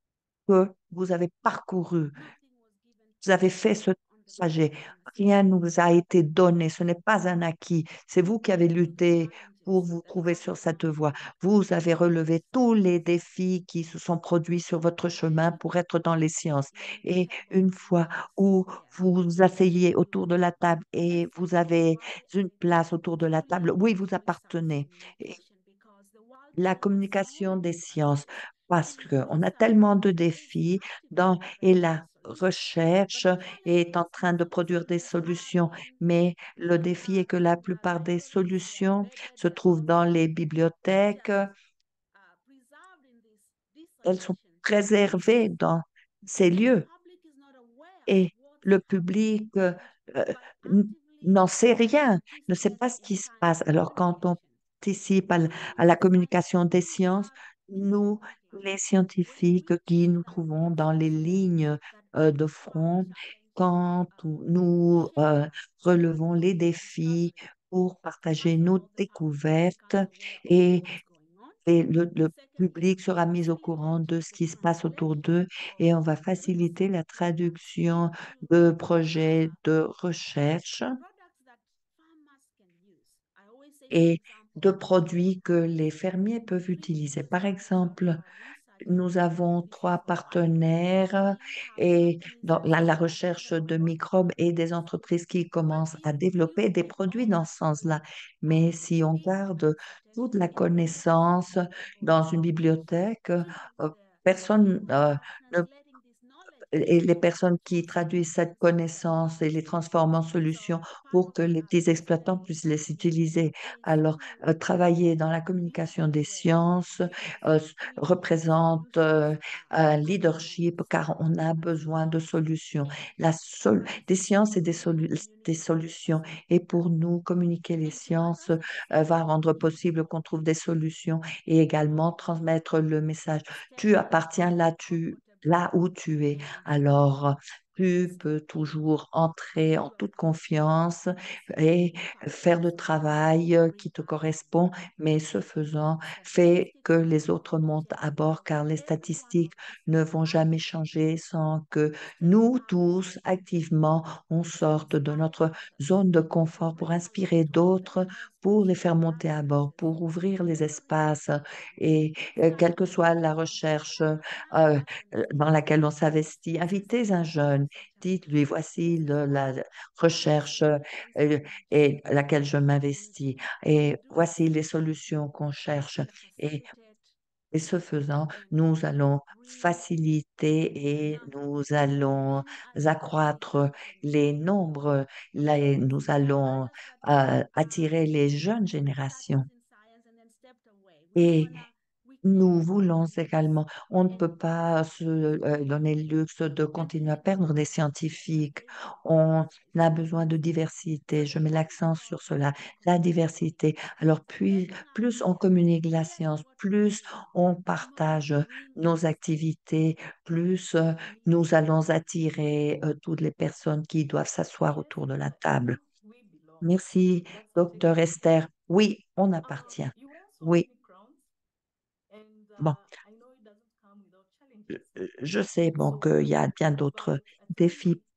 que vous avez parcouru, Nothing was given to vous avez you fait ce on the trajet. on the Rien spot. ne vous a été donné, ce n'est pas un acquis. C'est vous qui avez All the lutté pour challenges vous that trouver come sur cette along voie. with Vous avez pursuing relevé tous science, les défis qui se sont produits sur votre and chemin then pour être dans les sciences. when the Et table une fois is où there, vous vous asseyez you autour de la table et vous accept avez why are une you place autour de la table, truly oui, able vous to do science appartenez. Et communication, because the world la offers so communication des many sciences, challenges. parce And qu'on a research tellement de is défis actively dans, et developing la solutions. But recherche the est en challenges train de most of the produire des solutions lie solutions, in mais le in défi est uh, que la in our plupart des libraries. They are solutions embedded, se they are trouvent dans concealed, les they're bibliothèques, just uh, preserved in this elles sont desolation préservées places, dans ces and the lieux public is not aware of et what's le happening. public euh, And euh, by n- actively n'en sait rien, ne sait pas participating ce in qui se science passe. Alors quand on communication, participe à, l- à we la communication des scientists sciences, are in the nous, front line. les When we scientifiques qui take nous that trouvons dans les leadership step lignes that euh, de actually front, challenges quand uh, nous shape euh, us relevons les towards défis discovery. pour partager First of nos all, the public découvertes becomes aware of et what's going on. et le, le Secondly, public sera mis au courant facilitate de ce the qui se passe autour translation d'eux of et on va faciliter research la products traduction into de projets uh, de recherche products that farmers can use. I always say, for et de example, produits que uh, les fermiers peuvent three utiliser. Par institutes of exemple, uh, research nous avons in trois Kenya. partenaires We have et companies dans that la, la are starting recherche their own de microbes products et in des this entreprises space. qui But commencent à if développer you des take produits all dans that ce sens-là. knowledge Mais uh, si on in garde concentrated toute la in a library connaissance or dans une somewhere, bibliothèque, what if euh, the personne people who euh, are ne translating this knowledge et les personnes qui also traduisent cette can see the connaissance et les difference? transforment en So solutions part pour of que les uh, petits exploitants fostering puissent les science utiliser. is Alors, to euh, travailler dans la lead communication the des way, sciences because euh, s- we need représente solutions euh, uh, un at the moment. leadership car on a As besoin de humans, solutions. and La sol- des science sciences et des, really solu- des communicates solutions. solutions. Et pour nous, communiquer les And to us sciences as a euh, va society, rendre possible qu'on trouve des solutions et également transmettre le message. step Tu appartiens là, tu, comfortably là où tu es. and Alors, tu step peux in toujours entrer where en you are toute supposed to be confiance and et faire le participate travail euh, bring qui te value. correspond, mais ce faisant, fais que Statistics will les autres not montent à change bord car without les every one statistiques of us ne vont jamais changer actively sans que stepping nous out tous, activement, on to sorte de inspire notre others, zone de to confort pour bring along, inspirer to open d'autres, doors, pour les especially faire in monter young à bord, spaces, pour ouvrir les whatever espaces. sector. Et Let's euh, start quelle que with soit young la people. Say, recherche find a young euh, person and euh, say, dans laquelle on s'investit, this is invitez un what jeune. research I'm Dites-lui, doing. voici This is le- what la uh, recherche research there is euh, to be et done laquelle je in the m'investis. community. And Et do voici this les solutions qu'on cherche. and Et, facilitate et ce faisant, and nous allons bring faciliter et nous numbers, allons many others that will be accroître benefiting les from it. nombres, les- nous So allons others that euh, uh, attirer les jeunes maybe générations. started in science and then stepped away. We Et wanna, we nous cannot voulons lose également, on ne peut anyone pas se euh, donner le luxe de continuer à everybody perdre des has a scientifiques. very On diverse a besoin de skill set. diversité. So Je the mets more l'accent uh, sur cela, we la communicate diversité. Alors, to plus, every young plus on person, communique la here's science, what we're plus doing, on the more partage we bring nos diversity activités, plus euh, nous community allons attirer euh, toutes les personnes qui doivent s'asseoir Yes, autour de la uh, table. do we belong? Merci, That's a docteur takeaway. Esther. Oui, on Uh, appartient. you wear so Oui. many crowns, and Bon, uh, I know it doesn't come without euh, challenges. je sais bon So, qu'il y a bien but d'autres at times, défis. or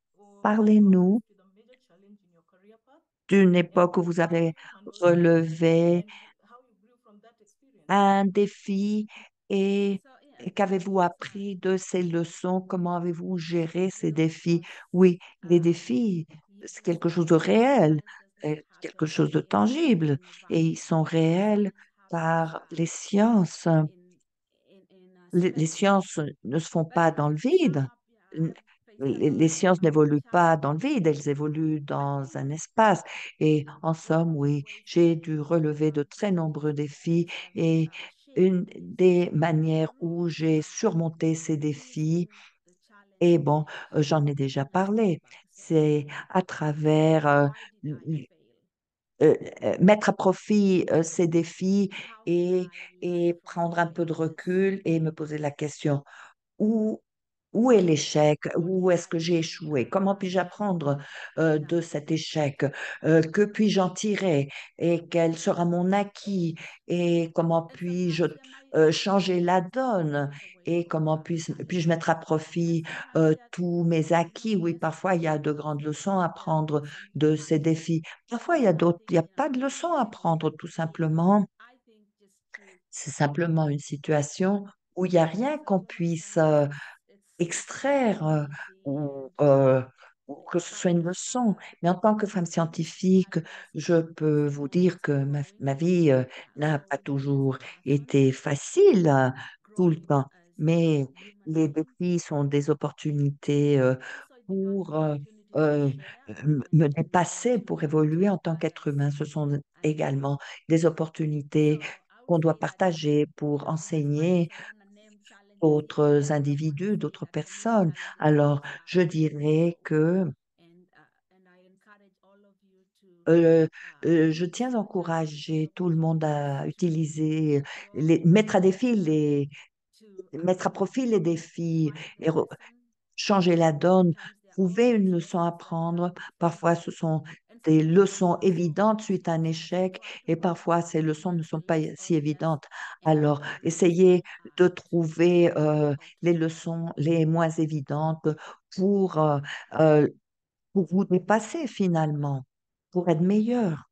Parlez-nous faced with a major challenge in your career path d'une and époque où vous how avez you handled it relevé and how you grew from that experience. un défi et So yeah, et qu'avez-vous it's, uh, appris de ces leçons? Comment avez-vous géré ces you know, défis? because Oui, les uh, défis, you, c'est these quelque are chose de réel, challenges euh, that quelque happen chose de in tangible, in et ils vacuum. sont réels Science happens car uh, les sciences, in in in uh, les, les space. sciences ne se font But pas dans uh, le to sum vide. up, yeah, I N- have faced a Les, lot les of sciences uh, n'évoluent pas dans le challenges. vide, elles évoluent I dans think un espace. Et en one somme, of the oui, ways j'ai that dû I relever de um, très nombreux défis have et uh, shaped une is des manières où through j'ai uh, surmonté ces défis, using the et challenges bon, euh, j'en ai déjà as parlé, feedback. So c'est à travers euh, why did I fail? euh, euh, mettre à profit euh, ces défis How can et, I learn et from prendre un peu de failures? recul et me poser la question, où, où est l'échec? What Où can est-ce I que j'ai bring échoué? Comment uh, puis-je apprendre euh, that de cet échec? Euh, que puis-je en tirer? Et quel sera mon acquis? edge? Et comment And puis-je sometimes there might euh, be changer la just donne? another way Et of comment uh, puis- puis-je challenging mettre à it. And profit sometimes euh, there are, tous mes you acquis? know, Oui, lessons parfois il y a to de be grandes learned. leçons à There are prendre some de ces hard défis. lessons. Parfois, il y a So I d'autres, il think n'y a yeah, pas de the leçon à way prendre, to tout to simplement. I think just to C'est simplement une situation où il n'y a rien so qu'on you know puisse science euh, it's it's extraire euh, easy ou, and euh, ou que ce but soit une leçon. uh, Mais en tant que femme scientifique, je challenges peux don't vous always dire que go ma, our way. ma vie euh, Uh, n'a so pas life is a toujours marathon, été facile euh, tout le growing temps. as Mais uh, human les beings. défis sont des opportunités euh, Also, it becomes pour an euh, opportunity to euh, share m- and me uh, dépasser, to pour évoluer en tant qu'être others. humain. Ce sont And uh, également des so opportunités I would qu'on doit say that partager pour uh, as much as enseigner I want to name challenges here, d'autres I don't want to individus, say d'autres that the main personnes. challenges Alors, is uh, je dirais zero. que And uh, and I encourage all of you to euh, uh, euh, je use tiens à the challenges as encourager tout le monde opportunities à to utiliser, to grow, les, mettre à to défi learn, les, to mettre à um, profit les défis find the et re- lesson. changer la donne, Sometimes there are trouver obvious une leçon à lessons that come prendre. from Parfois, ce failure, sont and des sometimes there leçons are also évidentes suite à un obstacles. échec So I et think parfois, ces uh, leçons the ne sont the pas less si obvious évidentes. and Alors, the lesson essayez de uh, to trouver look euh, out les for. leçons les moins évidentes pour, euh, euh, pour vous dépasser finalement, pour être meilleur.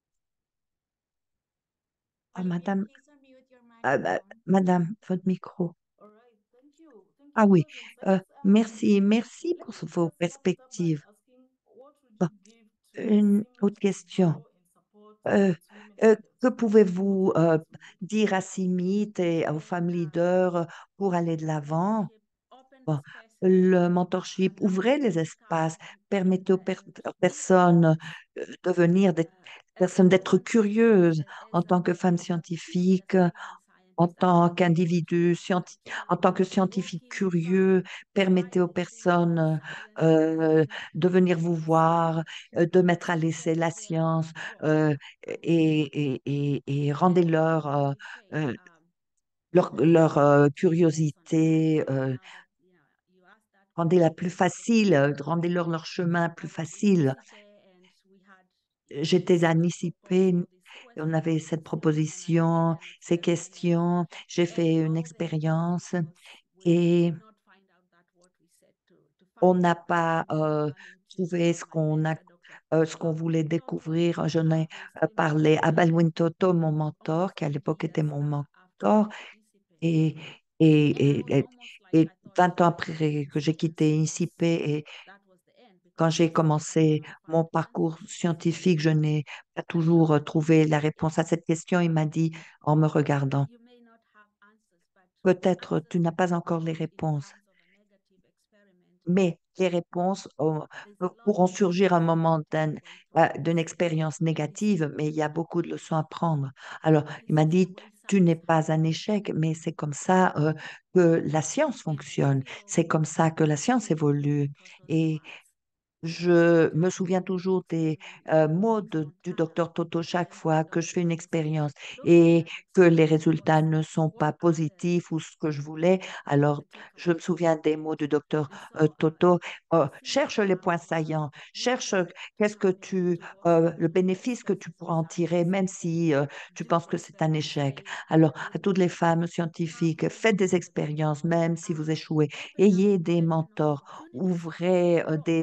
Ah, Can you madame, please unmute your ah, bah, microphone? madame, votre micro. All right, thank you. Thank you Ah for oui, those euh, insights. Um, merci, merci let pour me ce- vos just want to start by perspectives. asking, what would Bon, you give to une Simi autre to question. grow and support Euh, its women euh, leaders? que What pouvez-vous euh, advice would you give? dire à Simit et aux femmes leaders euh, pour aller de l'avant? Mentorship, open the Bon, spaces, le uh, mentorship, allow ouvrez them les to come espaces, and permettez aux, uh, per- and aux speak. personnes euh, de venir, des Uh, as personnes d'être someone as curieuses as en a, tant que femmes as a curious scientifiques, woman en scientist, I tant would be able to qu'individu, uh, scienti- tell en tant you que that scientifique walking from curieux, permettez aux scientism to personnes science euh, learning de venir vous is voir, uh, euh, de mettre à is l'essai la where I science would grow. euh, I would et, say, et, et, et and also rendez-leur I euh, would say, euh, um, leur, how leur do I euh, take lessons? And curiosité, now, euh, now that you know you asked that rendez-la question, plus I would facile, euh, say rendez-leur leur chemin I plus was in I facile. C P and we had J'étais à this uh, N I C P proposal, this et on avait questions, cette uh, and I did proposition, an ces experiment. questions. J'ai And fait une all the expérience experience was we we et did not find out that what we said to to on find n'a out. I pas ended up euh, coming to trouvé uh, ce my qu'on a, mentor, Doctor euh, ce qu'on Bob voulait Wintoto, découvrir. Je uh, n'ai who euh, still parlé à mentored me Balwin Toto, mon mentor, almost qui à twenty l'époque était years mon uh, after I mentor, left I C P. et, And I et, was et, almost like et I thought vingt ans uh, après que this j'ai quitté this I C P was et that was the end quand because j'ai I still had commencé not mon found the parcours answers. scientifique, je n'ai pas So toujours euh, he trouvé la said, réponse à yeah, cette question. Il m'a dit en me regardant, you may not have answers, but the peut-être answers tu n'as that pas you encore les got in réponses, terms of a negative experiment, mais les réponses euh, there's euh, a lot pourront of surgir à un lessons moment to be d'un- taken euh, from d'une this. expérience And he said, négative, mais il y a beaucoup de leçons à prendre. Alors, il this m'a is the dit, way tu n'es science pas un happens. échec, mais c'est comme ça euh, que la science And I fonctionne. still C'est comme ça que la science treasure évolue. Toto's Et words. Every je me time souviens we do an toujours des experiment euh, and it mots takes de- on du time docteur Toto chaque and fois find que out je the fais une answers, expérience those kind et of que les experience résultats what's ne sont what pas are the positifs ou ce que je voulais. the Alors, je me takeaways. souviens des mots du docteur And so euh, uh, Toto. Euh, since cherche les points I've uh, saillants, cherche witnessed qu'est-ce que how tu, to euh, also le keep the bénéfice que tu spaces pourras of en tirer, science même open, si euh, tu do penses que c'est un experiments, échec. fail, Alors, à toutes les review, femmes have scientifiques, faites des mentors, expériences, même si vous uh, échouez. open up Ayez des learning mentors, opportunities so that you ouvrez euh, grow. des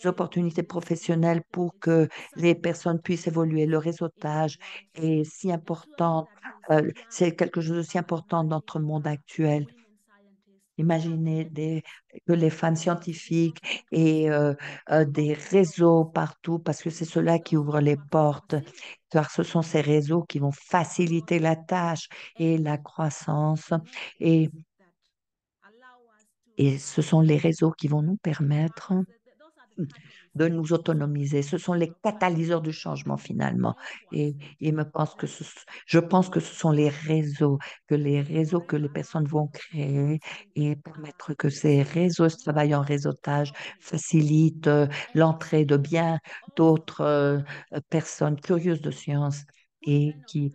opportunités professionnelles pour que les personnes puissent évoluer. Le réseautage est si important, euh, c'est quelque chose de si important dans notre monde actuel. Imaginez des, que les femmes scientifiques aient euh, euh, des réseaux partout parce que c'est cela qui ouvre les portes, car ce sont ces réseaux qui vont faciliter la tâche et la croissance et, et ce sont les réseaux qui vont nous permettre de nous autonomiser. Ce sont les catalyseurs du changement finalement. Et il me pense que ce, je pense que ce sont les réseaux, que les réseaux que les personnes vont créer et permettre que ces réseaux, ce travail en réseautage facilite euh, l'entrée de bien d'autres euh, personnes curieuses de science et qui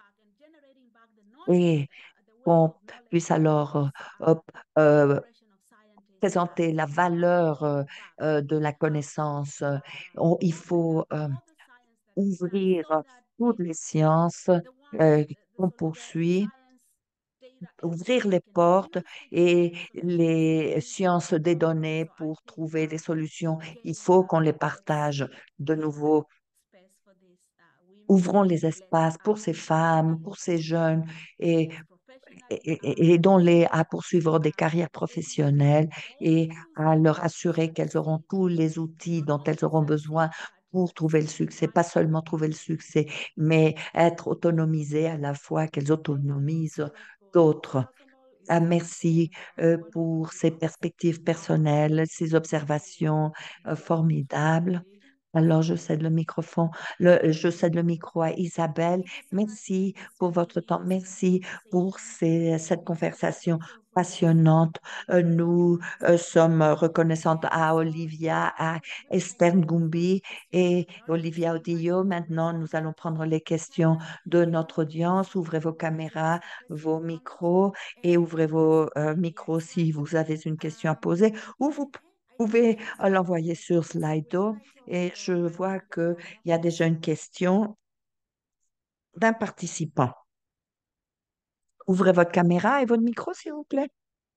et qu'on puisse alors euh, hop, euh, présenter la valeur euh, euh, de la connaissance. Euh, on- il faut euh, ouvrir toutes les sciences euh, qu'on poursuit, ouvrir les portes et les sciences des données pour trouver des solutions. Il faut qu'on les partage de nouveau. Ouvrons les espaces pour ces femmes, pour ces jeunes et et, et- aidons-les à poursuivre des carrières professionnelles et à leur assurer qu'elles auront tous les outils dont elles auront besoin pour trouver le succès, pas seulement trouver le succès, mais être autonomisées à la fois qu'elles autonomisent d'autres. Ah, merci euh, pour ces perspectives personnelles, ces observations euh, formidables. Alors, je cède le microphone, le, je cède le micro à Isabelle. Merci pour votre temps. Merci pour ces- cette conversation passionnante. Euh, nous euh, sommes reconnaissantes à Olivia, à Esther Ngumbi et Olivia Odillo. Maintenant, nous allons prendre les questions de notre audience. Ouvrez vos caméras, vos micros et ouvrez vos euh, micros si vous avez une question à poser ou vous pouvez euh, l'envoyer sur Slido. Et je vois qu'il y a déjà une question d'un participant. Ouvrez votre caméra et votre micro, s'il vous plaît.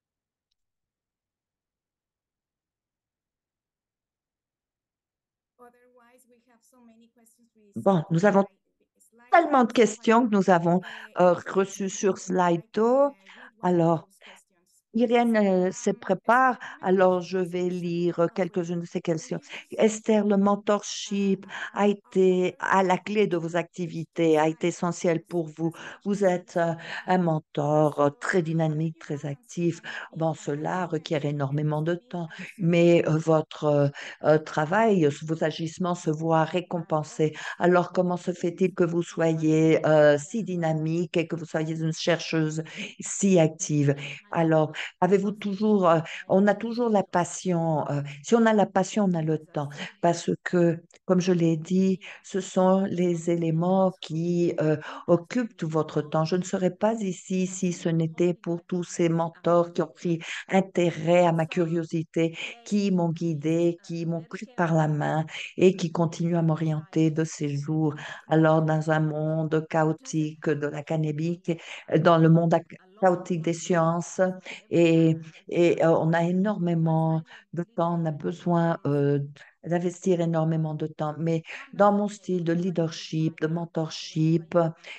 Bon, nous avons tellement de questions que nous avons euh, reçues sur Slido. Alors, Irène euh, se prépare, alors je vais lire quelques-unes de ces questions. Esther, le mentorship a été à la clé de vos activités, a été essentiel pour vous. Vous êtes euh, un mentor euh, très dynamique, très actif. Bon, cela requiert énormément de temps, mais euh, votre euh, euh, travail, vos agissements se voient récompensés. Alors, comment se fait-il que vous soyez euh, si dynamique et que vous soyez une chercheuse si active? Alors, avez-vous toujours, euh, on a toujours la passion. Euh, si on a la passion, on a le temps. Parce que, comme je l'ai dit, ce sont les éléments qui euh, occupent tout votre temps. Je ne serais pas ici si ce n'était pour tous ces mentors qui ont pris intérêt à ma curiosité, qui m'ont guidée, qui m'ont pris par la main et qui continuent à m'orienter de ces jours. Alors, dans un monde chaotique de l'académie, dans le monde ac- chaotique des sciences, et, et euh, on a énormément de temps, on a besoin euh, d'investir énormément de temps. Mais dans mon style de leadership, de mentorship,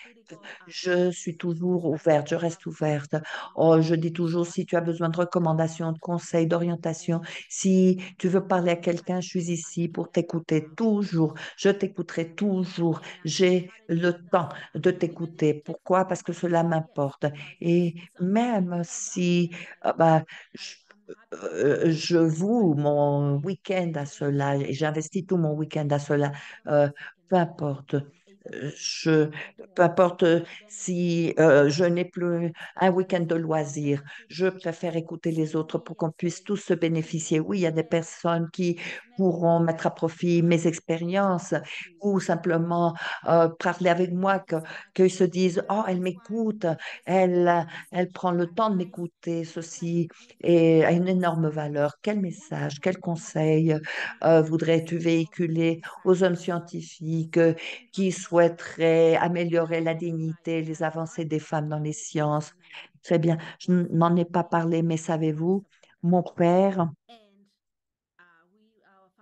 je suis toujours ouverte, je reste ouverte. Oh, je dis toujours, si tu as besoin de recommandations, de conseils, d'orientation, si tu veux parler à quelqu'un, je suis ici pour t'écouter toujours. Je t'écouterai toujours. J'ai le temps de t'écouter. Pourquoi? Parce que cela m'importe. Et même si euh, bah, je, euh, je voue mon week-end à cela et j'investis tout mon week-end à cela, euh, peu importe. Euh, Je, peu importe si euh, je n'ai plus un week-end de loisirs, je préfère écouter les autres pour qu'on puisse tous se bénéficier. Oui, il y a des personnes qui pourront mettre à profit mes expériences ou simplement euh, parler avec moi, que, qu'ils se disent, oh, elle m'écoute, elle, elle prend le temps de m'écouter, ceci et a une énorme valeur. Quel message, quel conseil euh, voudrais-tu véhiculer aux hommes scientifiques euh, qui souhaiteraient améliorer la dignité, les avancées des femmes dans les sciences? Très bien. Je n'en ai pas parlé, mais savez-vous, mon père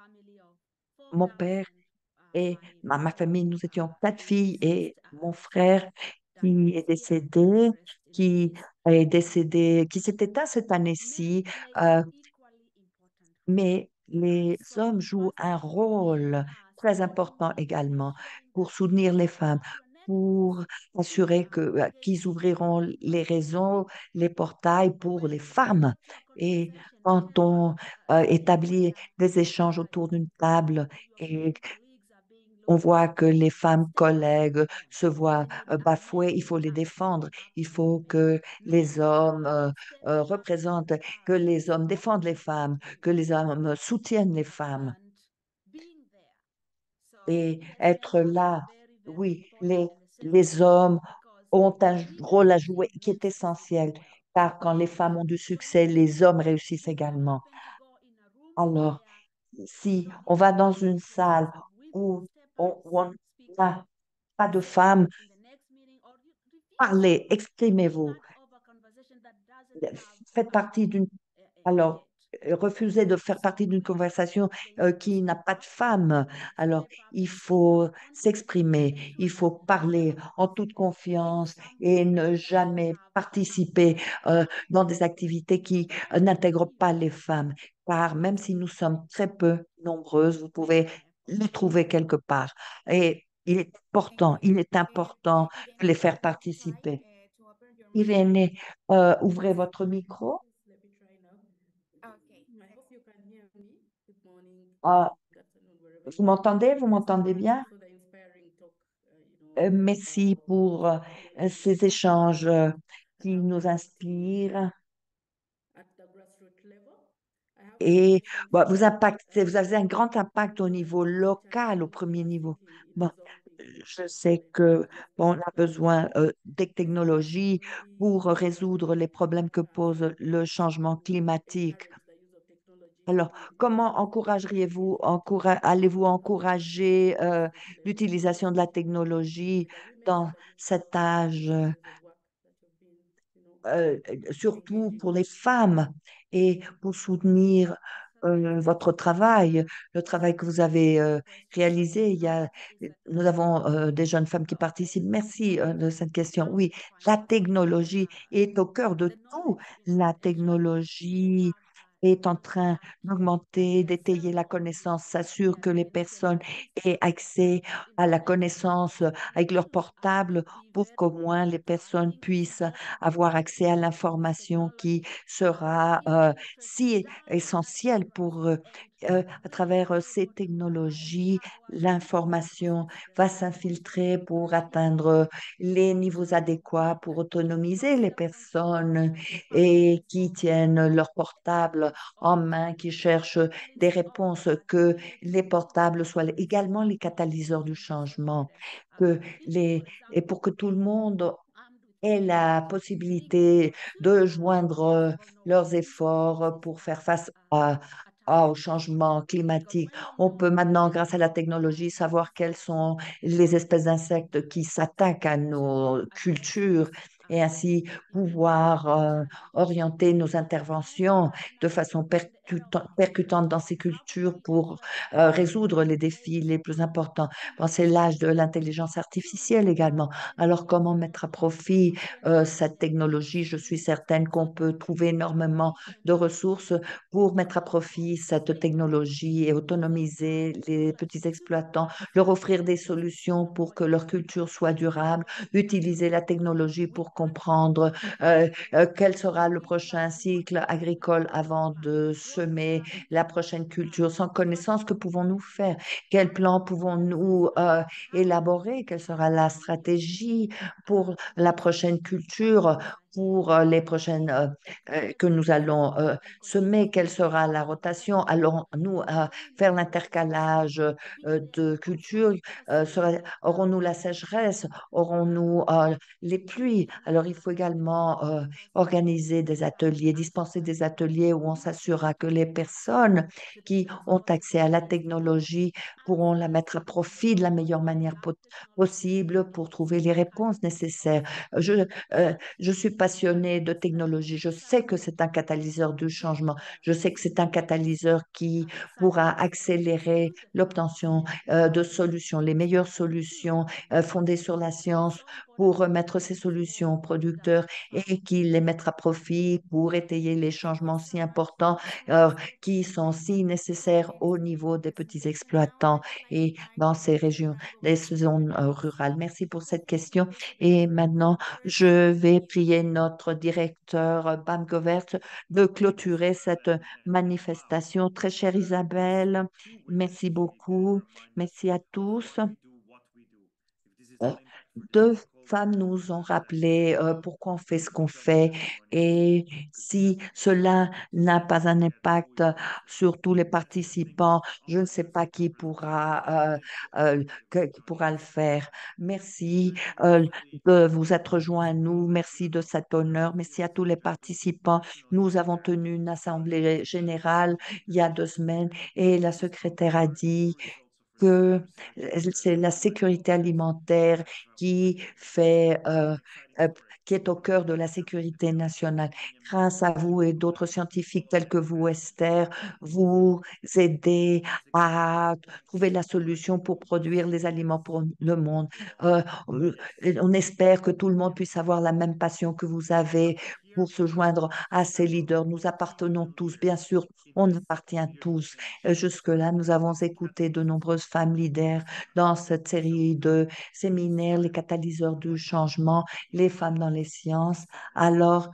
family of four Mon girls père and uh, et my ma, ma brother famille, nous étions uh, quatre who is filles et deceased uh, mon has frère died qui this est year. décédé, Rest in qui peace. est décédé, qui s'est éteint cette Men année-ci. play euh, an equally important role. mais les So, hommes jouent Pastor un John, we rôle are très supporting important you by également ensuring pour that soutenir you les open femmes, up your pour networks assurer que, uh, euh, against qu'ils ouvriront les violence against réseaux, women. les portails pour When les we femmes. go to a Et conversation, quand tell on uh, euh, speak établit whether des échanges uh, autour d'une table your et female colleagues are being on looked voit down que les upon, femmes stand up for collègues them. se voient When you euh, are bafouées, men, il faut les uh, stand défendre. up Il for the faut men. que les Men hommes uh, euh, stand euh, up représentent, uh, que les hommes support défendent les the femmes, women que les hommes soutiennent les femmes. and being there. So Et yes, men être are là. very, very Oui, important les, in the sense les hommes because ont un j- women rôle à jouer succeed qui when est succeed essentiel, as well. car quand les femmes ont du succès, So les hommes réussissent if you également. happen to go in a room Alors, where si you on don't va get dans enough une representation salle of women, où step on up, où on speak up, n'a pas de say femmes, in the next meeting, or you refuse parlez, to be exprimez-vous. part of a conversation that doesn't have Faites a partie woman d'une uh, uh, in Alors, it. euh, refuser de faire So partie d'une we want to conversation encourage euh, you to qui n'a step pas de up, femme. Alors, step up il and speak up faut confidently and s'exprimer, il ensure that faut parler none of en us toute take confiance some et role ne that doesn't jamais have us. participer euh, dans des activités qui So euh, when we n'intègrent see pas you, les femmes. Car même si nous sommes très peu nombreuses, vous make pouvez an effort. les trouver quelque part. Et il est important, il est important de les faire participer. Irénée, euh, ouvrez votre micro. Yes, let me try now. I hope you can hear me. Good morning, Ah, good afternoon, wherever vous you are. m'entendez? Vous Yes, m'entendez uh, bien? thanks for the inspiring talk. Uh, you Euh, know, merci um, pour euh, really ces échanges euh, I qui have nous worked inspirent. at the grassroots level. I have some Et questions bon, vous here. impactez, vous avez un Um, grand impact au these are niveau the local, au challenges we premier are niveau. seeking in Bon, resolving je the sais que challenges we are bon, on facing a right now. besoin euh, des The first, technologies maybe pour résoudre les problèmes que as pose le changement you know, climatique. encourage the use of technology Alors, in comment different encourageriez-vous, areas. encoura- allez-vous Um, how can we see encourager the euh, grassroots level l'utilisation de la technologie with the women dans and the youth cet âge? in the spaces of work that you've been, you know, euh, surtout engaging pour with? les femmes et pour soutenir euh, votre travail, le travail que vous avez euh, réalisé. Il y a, nous avons euh, des jeunes femmes qui participent. Merci euh, de cette question. Oui, la technologie est au cœur de tout. La technologie est en train d'augmenter, d'étayer la connaissance, s'assure que les personnes aient accès à la connaissance avec leur portable pour qu'au moins les personnes puissent avoir accès à l'information qui sera euh, si essentielle pour eux. Euh, à travers euh, ces technologies, l'information va s'infiltrer pour atteindre les niveaux adéquats pour autonomiser les personnes et qui tiennent leur portable en main, qui cherchent des réponses, que les portables soient également les catalyseurs du changement, que les, et pour que tout le monde ait la possibilité de joindre euh, leurs efforts pour faire face à, à- au changement climatique. On peut maintenant, grâce à la technologie, savoir quelles sont les espèces d'insectes qui s'attaquent à nos cultures et ainsi pouvoir euh, orienter nos interventions de façon percutan- percutante dans ces cultures pour euh, résoudre les défis les plus importants. Bon, c'est l'âge de l'intelligence artificielle également. Alors, comment mettre à profit euh, cette technologie? Je suis certaine qu'on peut trouver énormément de ressources pour mettre à profit cette technologie et autonomiser les petits exploitants, leur offrir des solutions pour que leur culture soit durable, utiliser la technologie pour comprendre euh, euh, quel sera le prochain cycle agricole avant de semer la prochaine culture. Sans connaissance, que pouvons-nous faire? Quel plan pouvons-nous euh, élaborer? Quelle sera la stratégie pour la prochaine culture, pour euh, les prochaines euh, euh, que nous allons euh, semer? Quelle sera la rotation? Allons-nous euh, faire l'intercalage euh, de cultures? Euh, sera- aurons-nous la sécheresse? Aurons-nous euh, les pluies? Alors, il faut également euh, organiser des ateliers, dispenser des ateliers où on s'assurera que les personnes qui ont accès à la technologie pourront la mettre à profit de la meilleure manière po- possible pour trouver les réponses nécessaires. Je, euh, je suis passionnée de technologie. Je sais que c'est un catalyseur du changement. Je sais que c'est un catalyseur qui pourra accélérer l'obtention euh, de solutions, les meilleures solutions euh, fondées sur la science pour remettre ces solutions aux producteurs et qui les mettre à profit pour étayer les changements si importants euh, qui sont si nécessaires au niveau des petits exploitants et dans ces régions, les zones euh, rurales. Merci pour cette question. Et maintenant, je vais prier notre directeur euh, Bam Govert de clôturer cette manifestation. Très chère Isabelle, merci beaucoup. Merci à tous. Euh, Deux femmes nous ont rappelé euh, pourquoi on fait ce qu'on fait et si cela n'a pas un impact sur tous les participants, je ne sais pas qui pourra, euh, euh, que- qui pourra le faire. Merci euh, de vous être joints à nous. Merci de cet honneur. Merci à tous les participants. Nous avons tenu une assemblée générale il y a deux semaines et la secrétaire a dit que c'est la sécurité alimentaire qui fait, euh, euh, qui est au cœur de la sécurité nationale. Grâce à vous et d'autres scientifiques tels que vous, Esther, vous aidez à trouver la solution pour produire les aliments pour le monde. Euh, on espère que tout le monde puisse avoir la même passion que vous avez pour se joindre à ces leaders. Nous appartenons tous, bien sûr, on appartient tous. Euh, Jusque-là, nous avons écouté de nombreuses femmes leaders dans cette série de séminaires, les catalyseurs du changement, les femmes dans les sciences. Alors,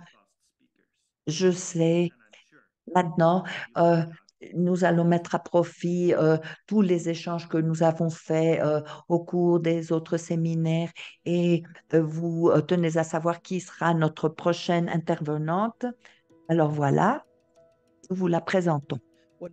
je sais, maintenant, euh, nous allons mettre à profit euh, tous les échanges que nous avons faits euh, au cours des autres séminaires et euh, vous euh, tenez à savoir qui sera notre prochaine intervenante. Alors voilà, nous vous la présentons.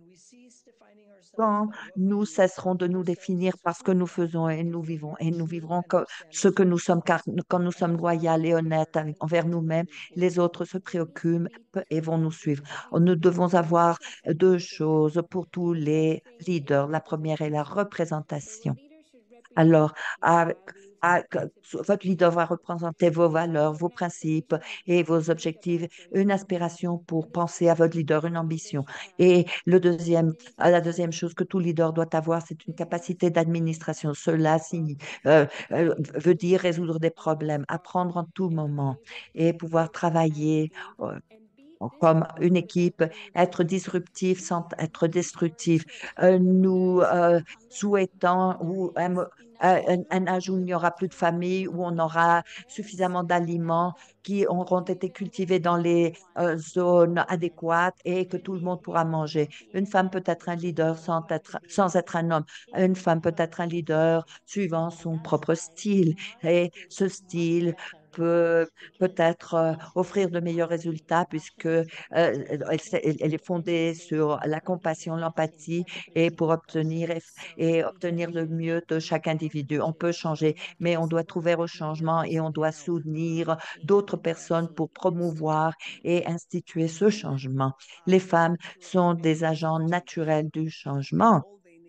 Quand nous cesserons de nous définir parce que nous faisons et nous vivons, et nous vivrons que ce que nous sommes, car quand nous sommes loyaux et honnêtes avec- envers nous-mêmes, les autres se préoccupent et vont nous suivre. Nous devons avoir deux choses pour tous les leaders. La première est la représentation. Alors, à- à- que- votre leader va représenter vos valeurs, vos principes et vos objectifs, une aspiration pour penser à votre leader, une ambition. Et le deuxième, euh, la deuxième chose que tout leader doit avoir, c'est une capacité d'administration. Cela signe- euh, euh, veut dire résoudre des problèmes, apprendre en tout moment et pouvoir travailler euh, comme une équipe, être disruptif sans être destructif. Euh, nous euh, souhaitons ou un, un, un âge où il n'y aura plus de famille, où on aura suffisamment d'aliments qui auront été cultivés dans les euh, zones adéquates et que tout le monde pourra manger. Une femme peut être un leader sans être, sans être un homme. Une femme peut être un leader suivant son propre style. Et ce style peut peut-être euh, offrir de meilleurs résultats puisque euh, elle, s'est- elle- elle est fondée sur la compassion, l'empathie et pour obtenir et, et obtenir le mieux de chaque individu. On peut changer, mais on doit être ouvert au changement et on doit soutenir d'autres personnes pour promouvoir et instituer ce changement. Les femmes sont des agents naturels du changement.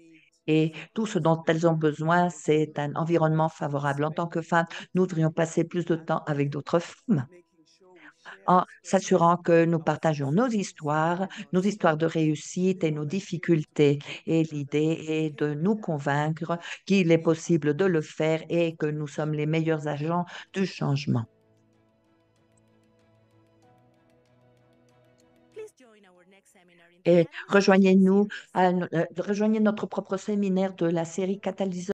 Et tout ce dont elles ont besoin, c'est un environnement favorable. En tant que femmes, nous devrions passer plus de temps avec d'autres femmes en s'assurant que nous partageons nos histoires, nos histoires de réussite et nos difficultés. Et l'idée est de nous convaincre qu'il est possible de le faire et que nous sommes les meilleurs agents du changement. Et rejoignez-nous, à- euh, rejoignez notre propre séminaire de la série Catalyseur